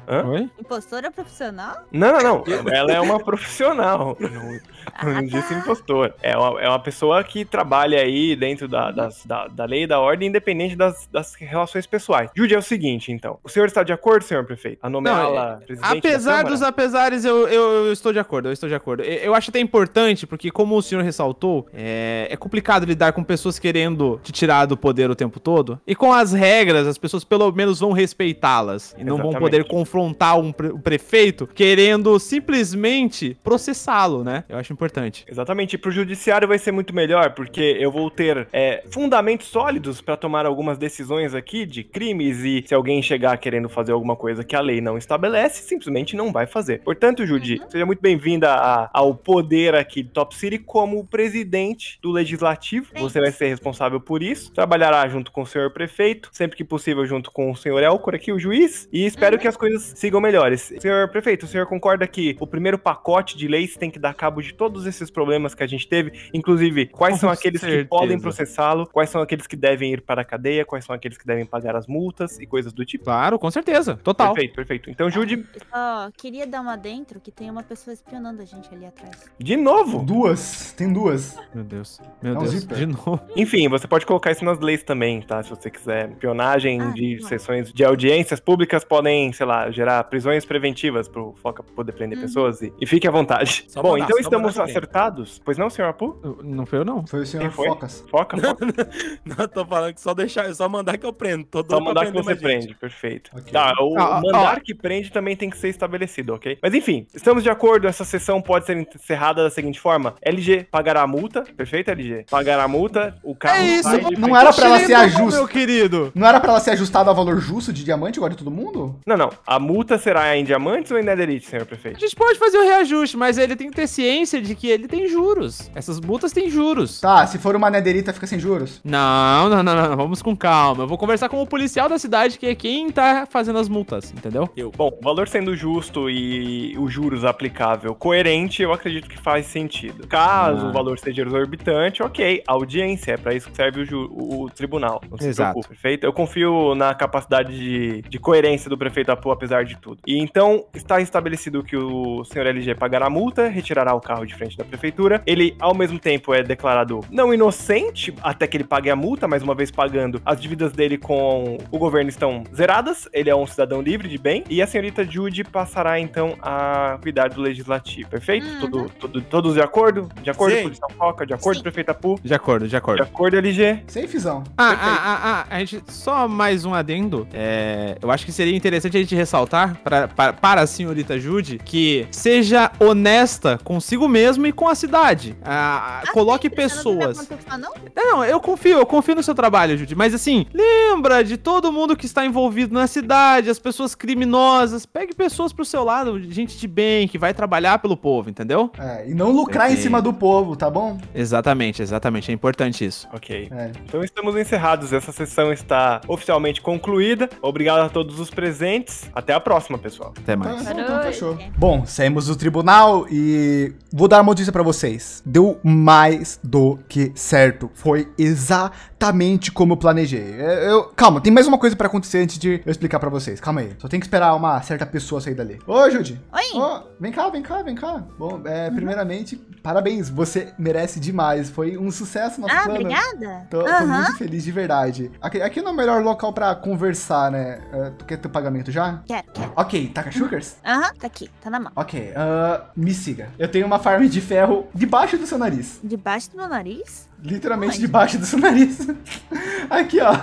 Hã? Oi? Impostora profissional? Não, não, não. Ela é uma profissional. Eu não, eu não disse impostor. É uma, é uma pessoa que trabalha aí dentro da, das, da, da lei e da ordem, independente das, das relações pessoais. Judy, é o seguinte, então. O senhor está de acordo, senhor prefeito? A nomeá-la presidente Apesar da dos Câmara? apesares, eu, eu, eu estou de acordo, eu estou de acordo. Eu, eu acho até importante, porque como o senhor ressaltou, é, é complicado lidar com pessoas querendo te tirar do poder o tempo todo. E com as regras, as pessoas pelo menos vão respeitá-las. E não vão Exatamente. poder confrontar um pre- o prefeito querendo simplesmente processá-lo, né? Eu acho importante. Exatamente, pro judiciário vai ser muito melhor, porque eu vou ter é, fundamentos sólidos pra tomar algumas decisões aqui de crimes e se alguém chegar querendo fazer alguma coisa que a lei não estabelece, simplesmente não vai fazer. Portanto, Judy, Uhum. seja muito bem-vinda a- ao poder aqui de Top City como presidente do Legislativo. Sim. Você vai ser responsável por isso, trabalhará junto com o senhor prefeito, sempre que possível junto com o senhor Elcor aqui, o juiz, e espero Uhum. que as coisas sigam melhores. Senhor prefeito, o senhor concorda que o primeiro pacote de leis tem que dar cabo de todos esses problemas que a gente teve, inclusive quais Com são aqueles que certeza. podem processá-lo, quais são aqueles que devem ir para a cadeia, quais são aqueles que devem pagar as multas e coisas do tipo? Claro, com certeza. Total. Perfeito, perfeito. Então, Judy, Eu só queria dar uma dentro que tem uma pessoa espionando a gente ali atrás. de novo. Duas. Tem duas. Meu Deus. Meu É um Deus. zíper. De novo. Enfim, você pode colocar isso nas leis também, tá? Se você quiser. Espionagem Ah, de bom. sessões de audiências públicas podem, sei lá, gerar prisões preventivas pro Foca poder prender Uhum. pessoas e, e fique à vontade. Só Bom, mandar, então só estamos mandar que tem. acertados? Pois não, senhor Apu? Eu- Não foi eu, não. Foi o senhor Quem foi? Focas. Foca, foca. Não, eu tô falando que só deixar, só mandar que eu prendo. Tô Só doido pra mandar que prender você mais gente. prende, perfeito. Ok. Tá, o Ah, ah, mandar ó. que prende também tem que ser estabelecido, ok? Mas enfim, estamos de acordo, essa sessão pode ser encerrada da seguinte forma: L G pagará a multa, perfeito, L G? Pagará a multa, o carro É isso, sai de não frente- era pra ela ser Chileno, ajusta. meu querido. Não era pra ela ser ajustada ao valor justo de diamante igual de todo mundo? Não, não, a multa será em diamantes ou em netherite, senhor A prefeito? gente pode fazer o reajuste, mas ele tem que ter ciência de que ele tem juros. Essas multas têm juros. Tá, se for uma nederita, fica sem juros. Não, não, não, não. Vamos com calma. Eu vou conversar com o policial da cidade, que é quem tá fazendo as multas, entendeu? Bom, o valor sendo justo e os juros aplicável coerente, eu acredito que faz sentido. Caso Ah. o valor seja exorbitante, ok, audiência, é pra isso que serve o, ju- o- o tribunal. Não se Exato. preocupe, perfeito? Eu confio na capacidade de, de coerência do prefeito Apu, apesar de tudo. E então, está estabelecido que o senhor L G pagará a multa, retirará o carro de frente da prefeitura. Ele, ao mesmo tempo, é declarado não inocente, até que ele pague a multa, mas uma vez pagando, as dívidas dele com o governo estão zeradas. Ele é um cidadão livre de bem. E a senhorita Judy passará, então, a cuidar do legislativo, perfeito? Uhum. Tudo, tudo- todos de acordo? De acordo, Sim. policial Foca? De acordo, Sim. prefeito Apu? De acordo, de De acordo. acordo, L G? Safezão. Ah, Perfeito. ah, ah, ah, a gente, só mais um adendo. É, eu acho que seria interessante a gente ressaltar pra, pra- para a senhorita Judy que seja honesta consigo mesmo e com a cidade. Ah, Ah, coloque sim, você não pessoas. vai contar, não? Não, eu confio, eu confio no seu trabalho, Judy. Mas assim, lembra de todo mundo que está envolvido na cidade, as pessoas criminosas. Pegue pessoas pro seu lado, gente de bem, que vai trabalhar pelo povo, entendeu? É, e não lucrar em Perfeito. cima do povo, tá bom? Exatamente, exatamente. É importante isso. Ok. É. Então estamos encerrados. Essa sessão está oficialmente concluída. Obrigado a todos os presentes. Até a próxima, pessoal. Até Então, mais. então, Boa fechou. noite. Bom, saímos do tribunal e vou dar uma notícia pra vocês. Deu mais do que certo. Foi exatamente como eu planejei. Eu, eu- calma, tem mais uma coisa pra acontecer antes de eu explicar pra vocês. Calma aí. Só tem que esperar uma certa pessoa sair dali. Ô, Judy. Oi. Ô, vem cá, vem cá, vem cá. Bom, é, primeiramente, parabéns. Você merece demais. Foi um sucesso nosso Ah, plano. obrigada. Tô, tô Aham. muito feliz, de verdade. Aqui, aqui não é o melhor local pra conversar, né? É, tu quer teu pagamento já? Quero, quero. Ok, Takashukers? Aham, tá aqui, tá na mão. Ok, ah, me siga. Eu tenho uma farm de ferro debaixo do seu nariz. Debaixo do meu nariz? Literalmente Onde? debaixo do seu nariz. Aqui, ó.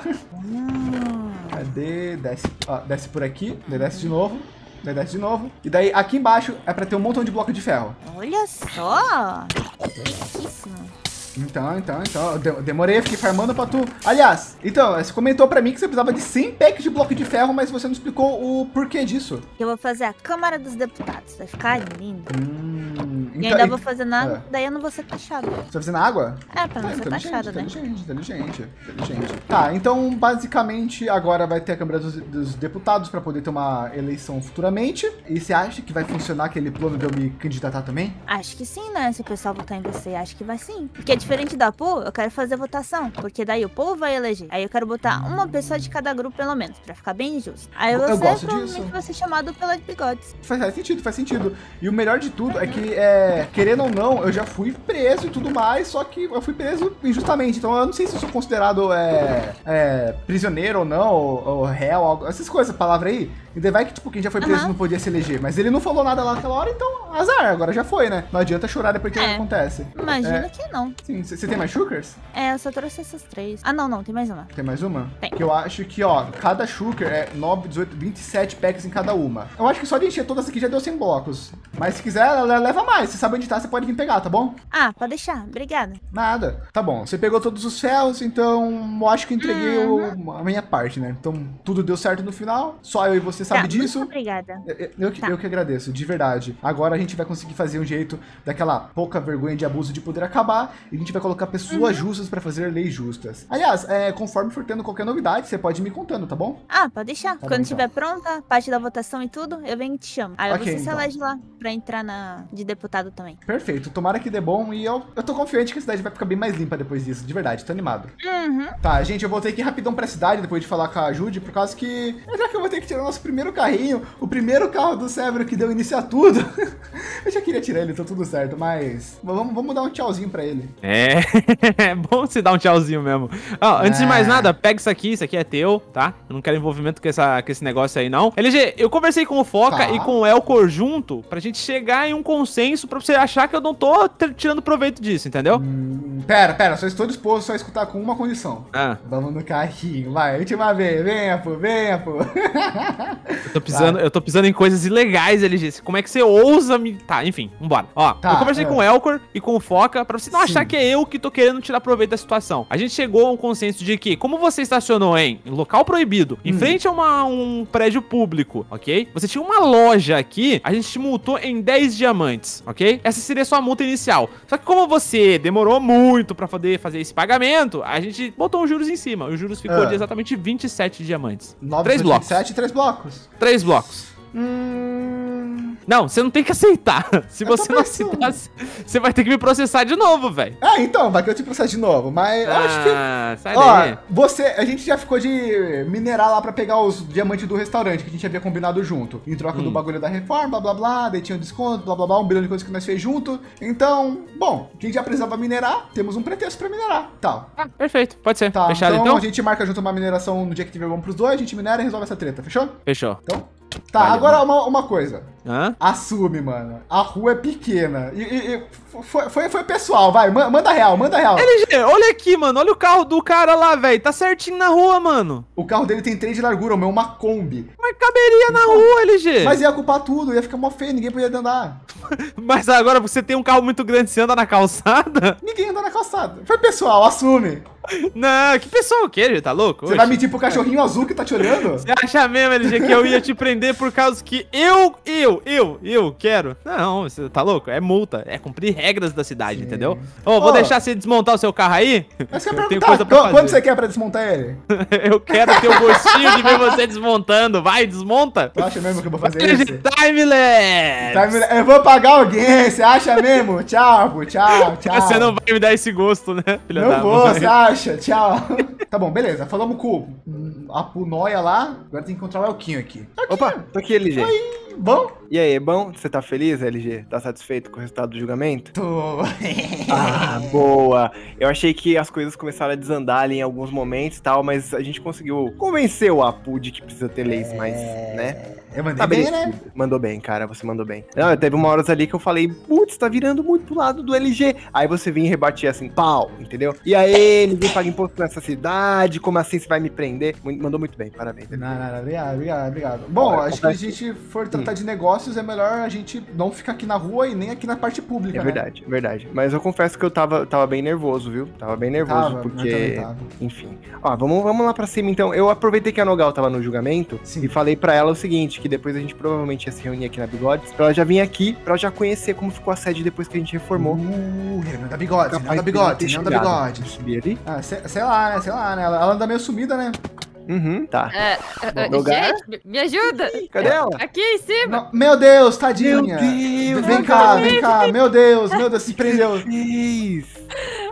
Hum. Cadê? Desce, ó, desce por aqui, daí desce de novo, daí desce de novo. E daí aqui embaixo é pra ter um montão de bloco de ferro. Olha só. Riquíssimo. Então, então, então, eu de- demorei, eu fiquei farmando pra tu. Aliás, então, você comentou pra mim que você precisava de cem packs de bloco de ferro, mas você não explicou o porquê disso. Eu vou fazer a Câmara dos Deputados. Vai ficar lindo. Hum, E então- ainda vou fazer nada, É. daí eu não vou ser taxado. Você vai fazer na água? É, pra não Ah, ser inteligente, taxada, né? inteligente, inteligente, inteligente. Tá, então basicamente agora vai ter a Câmara dos, dos Deputados para poder ter uma eleição futuramente. E você acha que vai funcionar aquele plano de eu me candidatar também? Acho que sim, né? Se o pessoal votar em você, acho que vai sim. Porque diferente da P U, eu quero fazer votação. Porque daí o povo vai eleger. Aí eu quero botar uma pessoa de cada grupo, pelo menos, pra ficar bem justo. Aí Eu você gosto provavelmente disso. vai ser chamado pela de bigodes. Faz, faz sentido, faz sentido. E o melhor de tudo é que, é, querendo ou não, eu já fui preso e tudo mais, só que eu fui preso injustamente. Então eu não sei se eu sou considerado é, é, prisioneiro ou não, ou, ou réu, algo, essas coisas, palavra aí. E daí vai que, tipo, quem já foi preso Aham. não podia se eleger. Mas ele não falou nada lá naquela hora, então azar, agora já foi, né? Não adianta chorar depois que É. acontece. Imagina É. que não. Sim, você tem mais shulkers? É, eu só trouxe essas três. Ah, não, não, tem mais uma. Tem mais uma? Tem. Que eu acho que, ó, cada shulker é nove, dezoito, vinte e sete packs em cada uma. Eu acho que só de encher todas aqui já deu cem blocos. Mas se quiser, ela leva mais. Você sabe onde tá, você pode vir pegar, tá bom? Ah, pode deixar. Obrigada. Nada. Tá bom, você pegou todos os ferros, então eu acho que eu entreguei o- a minha parte, né? Então tudo deu certo no final, só eu e você sabe Tá, disso. muito obrigada. Eu, eu, que- Tá. eu que agradeço, de verdade. Agora a gente vai conseguir fazer um jeito daquela pouca vergonha de abuso de poder acabar e a gente vai colocar pessoas Uhum. justas pra fazer leis justas. Aliás, é, conforme for tendo qualquer novidade, você pode ir me contando, tá bom? Ah, pode deixar. Tá bom, Quando então. estiver pronta, a parte da votação e tudo, eu venho e te chamo. Aí Ok, você se então. elege lá pra entrar na de deputado também. Perfeito, tomara que dê bom e eu, eu tô confiante que a cidade vai ficar bem mais limpa depois disso, de verdade, tô animado. Uhum. Tá, gente, eu voltei aqui rapidão pra cidade depois de falar com a Judy, por causa que já que eu vou ter que tirar o nosso primeiro carrinho, o primeiro carro do Severo que deu início a tudo. Eu já queria tirar ele, tá tudo certo, mas vamos, vamos dar um tchauzinho pra ele. É, é bom você dar um tchauzinho mesmo. Ó, antes de mais É. nada, pega isso aqui, isso aqui é teu, tá? Eu não quero envolvimento com, essa, com esse negócio aí, não. L G, eu conversei com o Foca Tá. e com o Elcor junto pra gente chegar em um consenso pra você achar que eu não tô t- tirando proveito disso, entendeu? Hum, pera, pera, só estou disposto a escutar com uma condição. Ah, Vamos no carrinho, vai, última vez, venha, pô, venha, pô. eu tô pisando, eu tô pisando em coisas ilegais, L G. Como é que você ousa me... Tá, enfim, vambora. Ó, Tá, eu conversei é. com o Elcor e com o Foca pra você não achar Sim. que é eu que tô querendo tirar proveito da situação. A gente chegou a um consenso de que, como você estacionou em local proibido, em Hum. frente a uma- um prédio público, ok? Você tinha uma loja aqui, a gente te multou em dez diamantes, ok? Essa seria a sua multa inicial. Só que como você demorou muito pra poder fazer esse pagamento, a gente botou os juros em cima. Os juros ficou Ah. de exatamente vinte e sete diamantes. nove, Três blocos. sete, três blocos. Três blocos. Hum... Não, você não tem que aceitar. Se Eu tô você não pensando. aceitar, você vai ter que me processar de novo, velho. Ah, então, vai que eu te processo de novo, mas eu acho que... Ah, sai Ó, daí. você, a gente já ficou de minerar lá pra pegar os diamantes do restaurante que a gente havia combinado junto. Em troca do Hum. bagulho da reforma, blá blá blá, daí tinha um desconto, blá blá blá, um bilhão de coisas que nós fez junto. Então, bom, quem já precisava minerar, temos um pretexto pra minerar. Tá, Ah, perfeito, pode ser. tá. Fechado então, então? a gente marca junto uma mineração no dia que tiver bom pros dois, a gente minera e resolve essa treta, fechou? Fechou. Então, tá, Valeu, agora uma, uma coisa. Hã? Assume, mano. A rua é pequena. E, e- e foi, foi, foi pessoal, vai. ma- Manda real, manda real. L G, olha aqui, mano. Olha o carro do cara lá, velho. Tá certinho na rua, mano. O carro dele tem três de largura, o meu é uma Kombi. Mas caberia na rua, L G. Mas ia culpar tudo, ia ficar mó feio, ninguém podia andar. Mas agora você tem um carro muito grande, você anda na calçada? Ninguém anda na calçada. Foi pessoal, assume. Não, que pessoal o quê, L G? Tá louco? Você Oxe. vai mentir pro cachorrinho azul que tá te olhando? Você acha mesmo, L G, que eu ia te prender por causa que eu, eu, eu, eu quero? Não, você tá louco? É multa, é cumprir regras da cidade, Sim. entendeu? Ô, vou Ô. deixar você desmontar o seu carro aí? Mas quer Eu tenho perguntar, coisa pra qu- quanto fazer. você quer pra desmontar ele? Eu quero ter o gostinho de ver você desmontando. Vai, desmonta. Tu acha mesmo que eu vou fazer L G isso? Timelapse! Tá, me- eu vou pagar alguém, você acha mesmo? Tchau, pô, tchau, tchau. Você não vai me dar esse gosto, né, filha Não da vou, mãe? você acha? Tchau. Tá bom, beleza. Falamos com hum, a Punóia lá. Agora tem que encontrar o Elquinho aqui. Opa, tô aqui, L G. Bom? E aí, é bom? Você tá feliz, L G? Tá satisfeito com o resultado do julgamento? Tô. Ah, boa! Eu achei que as coisas começaram a desandar ali em alguns momentos e tal, mas a gente conseguiu convencer o Apu de que precisa ter leis mais, né? Eu mandei Tá bem, merecido. né? Mandou bem, cara, você mandou bem. Não, teve uma hora ali que eu falei, putz, tá virando muito pro lado do L G. Aí você vinha e rebatia assim, pau, entendeu? E aí, ninguém paga imposto nessa cidade, como assim você vai me prender? Mu- Mandou muito bem, parabéns. L G. Não, não, não, obrigado, obrigado, obrigado. Bom, Olha, acho que a confesso- gente for Hum. tratar de negócios, é melhor a gente não ficar aqui na rua e nem aqui na parte pública, É né? verdade, é verdade. Mas eu confesso que eu tava, tava bem nervoso, viu? Tava bem nervoso, Tava, eu porque... também tava. Enfim. Ó, vamos, vamos lá pra cima, então. Eu aproveitei que a Nogal tava no julgamento Sim. e falei pra ela o seguinte, que depois a gente provavelmente ia se reunir aqui na Bigodes, pra ela já vir aqui, pra ela já conhecer como ficou a sede depois que a gente reformou. Uh, reunião da bigode, reunião Capaz da de bigode, ter reunião da chegado. bigode. Subir ali? Ah, sei, sei lá, né? Sei lá, né? Ela, ela anda meio sumida, né? Uhum, tá. É, é, Bom, lugar? gente, me- me ajuda. Cadê ela? Aqui em cima. Não, meu Deus, tadinha. Meu Deus, Vem cá, vem cá. Meu Deus, meu Deus, se prendeu. Fez.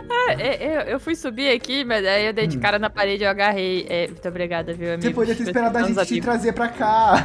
É, eu, eu fui subir aqui, mas aí eu dei de Hum. cara na parede e eu agarrei. É, muito obrigada, viu, amigo? Você podia ter esperado a Estamos gente te amigos. trazer pra cá.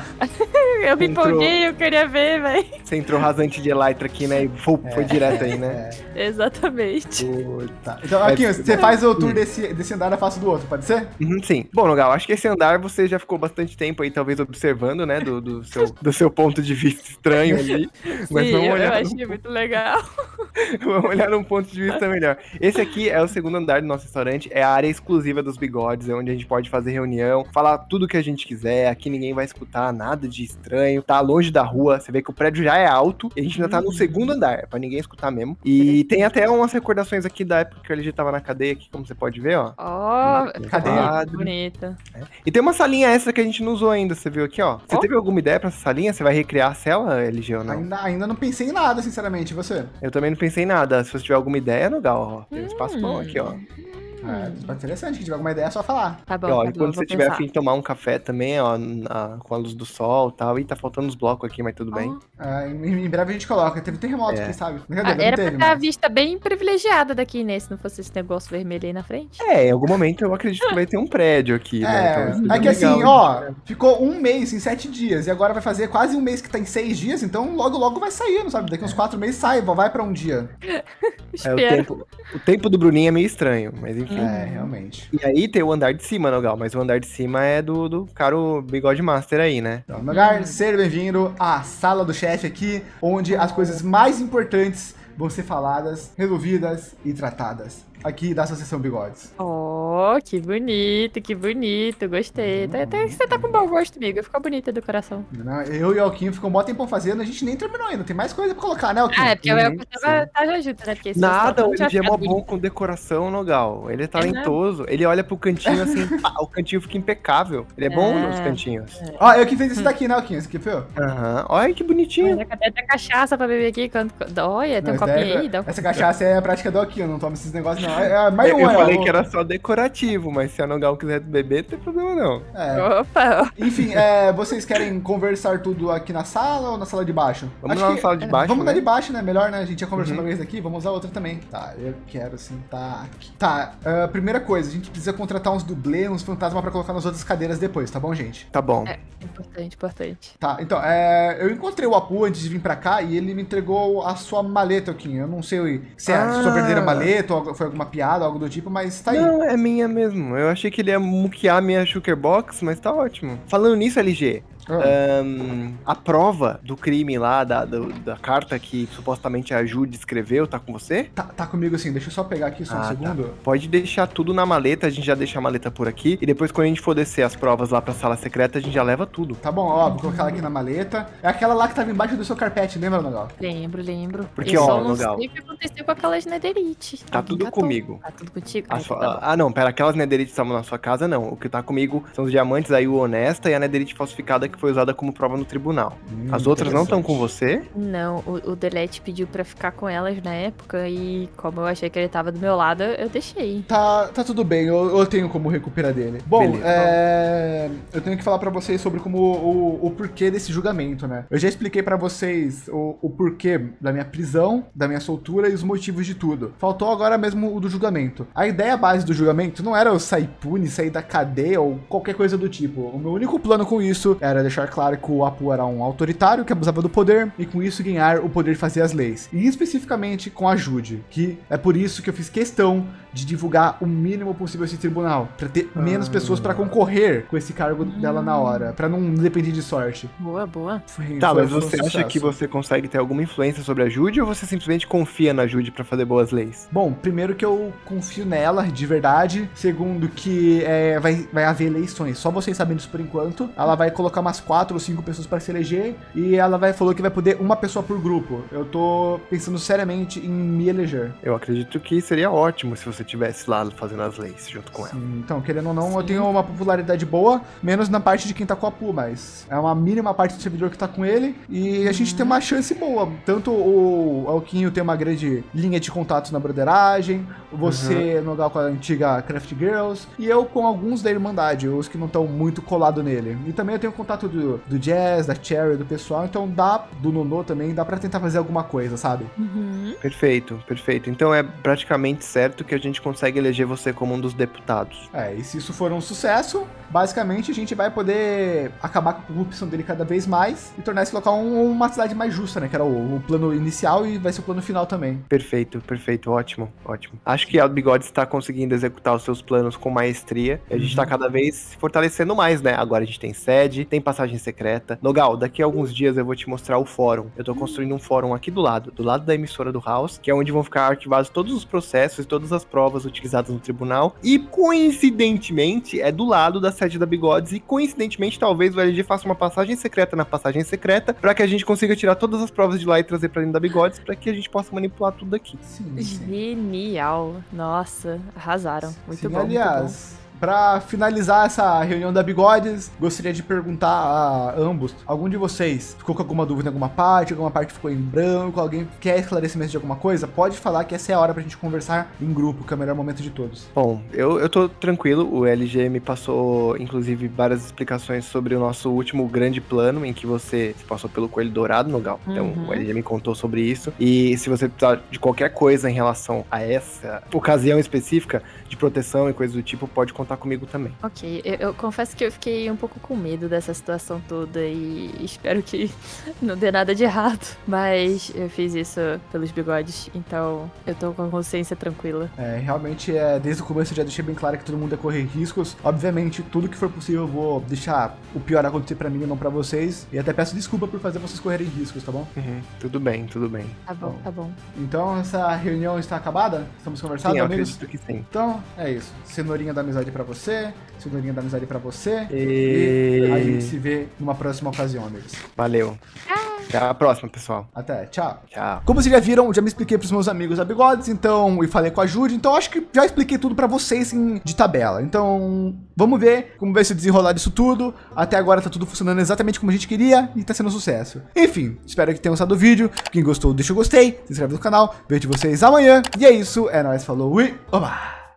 Eu me Entrou. empolguei, eu queria ver, velho. Você entrou rasante de Elytra aqui, né? E fu, foi direto aí, né? Exatamente. Tá. Então, aqui, você faz o tour desse, desse andar, eu faço do outro, pode ser? Uhum, sim. Bom, Nogal, acho que esse andar você já ficou bastante tempo aí, talvez, observando, né? Do, do, seu, do seu ponto de vista estranho ali. Mas Sim, vamos eu, olhar, eu achei muito legal. vamos olhar num ponto de vista melhor. Esse aqui é o segundo andar do nosso restaurante, é a área exclusiva dos bigodes, é onde a gente pode fazer reunião, falar tudo que a gente quiser, aqui ninguém vai escutar nada de estranho, tá longe da rua, você vê que o prédio já é alto, e a gente ainda tá no segundo andar, é pra ninguém escutar mesmo. E tem até umas recordações aqui da época que a L G tava na cadeia aqui, como você pode ver, ó. Ó, Cadê? oh, bonita. E tem uma salinha extra que a gente não usou ainda, você viu aqui, ó. Você Ó. teve alguma ideia pra essa salinha? Você vai recriar a cela, L G, ou não? Ainda, ainda não pensei em nada, sinceramente, e você? Eu também não pensei em nada. Se você tiver alguma ideia, Nogal, ó. Tem um espaço bom aqui, ó. Ah, é interessante, se tiver alguma ideia é só falar. Tá bom, E, ó, tá e bom, quando vou você tiver pensar. a fim de tomar um café também, ó, na- com a luz do sol e tal. Ih, tá faltando uns blocos aqui, mas tudo bem. Ah, em, em breve a gente coloca. Teve terremoto É. aqui, sabe? Ah, Brincadeira, era não pra teve, ter a mas... vista bem privilegiada daqui, né? Se não fosse esse negócio vermelho aí na frente. É, em algum momento eu acredito que vai ter um prédio aqui, né? É, Então, isso é que legal, assim, hein? ó, ficou um mês em sete dias e agora vai fazer quase um mês que tá em seis dias, então logo logo vai sair, não sabe? Daqui uns quatro meses sai, vai pra um dia. É, o Espero. tempo, o tempo do Bruninho é meio estranho, mas enfim. É, realmente. E aí tem o andar de cima, Nogal, mas o andar de cima é do, do caro Bigode Master aí, né? Então, meu lugar, seja bem-vindo à sala do chefe aqui, onde as coisas mais importantes vão ser faladas, resolvidas e tratadas. Aqui da Associação Bigodes. Oh, que bonito, que bonito. Gostei. Até, até que você tá com bom gosto, amigo. Ficou bonita a decoração. Não, eu e o Alquinho ficam um bom tempão fazendo, a gente nem terminou ainda. Tem mais coisa pra colocar, né, Alquinho? Ah, é porque eu, Sim, eu tava, tava junto, né? Porque se Nada, fosse o não tinha L G é mó ficado bom bonito. com decoração, Nogal. Ele é mesmo? talentoso. Ele olha pro cantinho assim, pá, o cantinho fica impecável. Ele é bom É. nos cantinhos. Ó, eu que fiz esse daqui, né, Alquinho? Esse aqui foi eu. Aham. Olha que bonitinho. Olha, cadê até cachaça pra beber aqui? Quando... Olha, tem um Não, copinho essa é- aí. Dá um... Essa cachaça é a prática do Alquinho, não toma esses negócios não. É, é mais Eu, um, eu é, falei ó. que era só decorativo, mas se a Nogal quiser beber, não tem problema não. É. Opa! Enfim, é, vocês querem conversar tudo aqui na sala ou na sala de baixo? Vamos Acho lá na que- sala de baixo, Vamos na né? de baixo, né? Melhor, né? A gente já conversou Uhum. uma vez aqui, vamos usar outra também. Tá, eu quero sentar aqui. Tá, ah, primeira coisa, a gente precisa contratar uns dublês, uns fantasmas pra colocar nas outras cadeiras depois, tá bom, gente? Tá bom. É, importante, importante. Tá, então, é, eu encontrei o Apu antes de vir pra cá e ele me entregou a sua maleta, Alquinho. Eu não sei se é a sua Ah. verdadeira maleta ou foi alguma piada, algo do tipo, mas tá aí. Não, é minha mesmo. Eu achei que ele ia muquear minha Shulkerbox, mas tá ótimo. Falando nisso, L G, Ah. ahn, a prova do crime lá, da, do- da carta que supostamente a Jude escreveu, tá com você? Tá, tá comigo assim, deixa eu só pegar aqui só um Ah, tá. segundo. Pode deixar tudo na maleta, a gente já deixa a maleta por aqui. E depois, quando a gente for descer as provas lá pra sala secreta, a gente já leva tudo. Tá bom, ó, vou colocar ela aqui na maleta. É aquela lá que tava embaixo do seu carpete, lembra, Nogal? Lembro, lembro. Porque, eu ó, só não Nogal. sei o que aconteceu com aquelas netherite. Tá Alguém tudo catou. comigo. Tá tudo contigo? A Ah, sua- então tá bom. ah, não, pera, aquelas nederites estavam na sua casa, não. O que tá comigo são os diamantes, aí o Honesta e a nederite falsificada que foi usada como prova no tribunal. Hum, As outras não estão interessante. com você? Não, o, o Delete pediu pra ficar com elas na época e como eu achei que ele tava do meu lado, eu deixei. Tá, tá tudo bem, eu, eu tenho como recuperar dele. Bom, Beleza. é, eu tenho que falar pra vocês sobre como o, o porquê desse julgamento, né? Eu já expliquei pra vocês o, o porquê da minha prisão, da minha soltura e os motivos de tudo. Faltou agora mesmo o do julgamento. A ideia base do julgamento não era eu sair pune, sair da cadeia ou qualquer coisa do tipo. O meu único plano com isso era deixar claro que o Apu era um autoritário que abusava do poder e com isso ganhar o poder de fazer as leis. E especificamente com a Jude, que é por isso que eu fiz questão de divulgar o mínimo possível esse tribunal, pra ter menos pessoas pra concorrer com esse cargo dela na hora, pra não depender de sorte. Boa, boa. Foi, Tá, foi- mas foi um você acha sucesso. que você consegue ter alguma influência sobre a Jude ou você simplesmente confia na Jude pra fazer boas leis? Bom, primeiro que eu confio nela, de verdade. Segundo que é, vai, vai haver eleições. Só vocês sabem disso por enquanto. Ela vai colocar umas quatro ou cinco pessoas pra se eleger. E ela vai falou que vai poder uma pessoa por grupo. Eu tô pensando seriamente em me eleger. Eu acredito que seria ótimo se você estivesse lá fazendo as leis junto com ela. Sim, então, querendo ou não, eu tenho uma popularidade boa, menos na parte de quem tá com a Pu, mas é uma mínima parte do servidor que tá com ele. E a gente tem uma chance boa. Tanto o Alquinho tem uma grande linha de contatos na broderagem, você, Nogal, com a antiga Craft Girls, e eu com alguns da Irmandade, os que não estão muito colados nele. E também eu tenho contato do, do Jazz, da Cherry, do pessoal, então dá, do Nono também, dá pra tentar fazer alguma coisa, sabe? Uhum. Perfeito, perfeito. Então é praticamente certo que a gente consegue eleger você como um dos deputados. É, e se isso for um sucesso, basicamente a gente vai poder acabar com a corrupção dele cada vez mais e tornar esse local um- uma cidade mais justa, né? Que era o, o plano inicial e vai ser o plano final também. Perfeito, perfeito, ótimo, ótimo. Acho que a Bigode está conseguindo executar os seus planos com maestria. E a gente está cada vez se fortalecendo mais, né? Agora a gente tem sede, tem passagem secreta. Nogal, daqui a alguns dias eu vou te mostrar o fórum. Eu tô construindo um fórum aqui do lado, do lado da emissora do House, que é onde vão ficar arquivados todos os processos e todas as provas utilizadas no tribunal. E coincidentemente é do lado da sede da Bigodes. E coincidentemente talvez o L G faça uma passagem secreta na passagem secreta para que a gente consiga tirar todas as provas de lá e trazer pra dentro da Bigodes para que a gente possa manipular tudo aqui. Sim, Genial. Nossa, arrasaram. Muito Sim, bom. muito aliás, pra finalizar essa reunião da Bigodes, gostaria de perguntar a ambos, algum de vocês ficou com alguma dúvida em alguma parte, alguma parte ficou em branco, alguém quer esclarecimento de alguma coisa, pode falar que essa é a hora pra gente conversar em grupo, que é o melhor momento de todos. Bom, eu, eu tô tranquilo, o L G me passou, inclusive, várias explicações sobre o nosso último grande plano, em que você se passou pelo Coelho Dourado, Nogal. Então, Uhum. o L G me contou sobre isso. E se você precisar de qualquer coisa em relação a essa ocasião específica, de proteção e coisas do tipo, pode contar comigo também. Ok, eu, eu confesso que eu fiquei um pouco com medo dessa situação toda e espero que não dê nada de errado. Mas eu fiz isso pelos bigodes, então eu tô com a consciência tranquila. É, realmente, é, desde o começo eu já deixei bem claro que todo mundo ia correr riscos. Obviamente, tudo que for possível eu vou deixar o pior acontecer pra mim e não pra vocês. E até peço desculpa por fazer vocês correrem riscos, tá bom? Uhum, tudo bem, tudo bem. Tá bom, tá bom. Então, essa reunião está acabada? Estamos conversando, Sim, eu amigos? acredito que sim. Então, é isso. Cenourinha da amizade pra você, cenourinha da amizade pra você. E... E a gente se vê numa próxima ocasião, amigos. Valeu. Até a próxima, pessoal. Até, tchau. Tchau. Como vocês já viram, já me expliquei pros meus amigos da Bigodes, então, e falei com a Jude, então acho que já expliquei tudo pra vocês em, de tabela. Então, vamos ver como vai se desenrolar disso tudo. Até agora tá tudo funcionando exatamente como a gente queria e tá sendo um sucesso. Enfim, espero que tenham gostado do vídeo. Quem gostou, deixa o gostei, se inscreve no canal. Vejo vocês amanhã. E é isso, é nóis, falou e oba!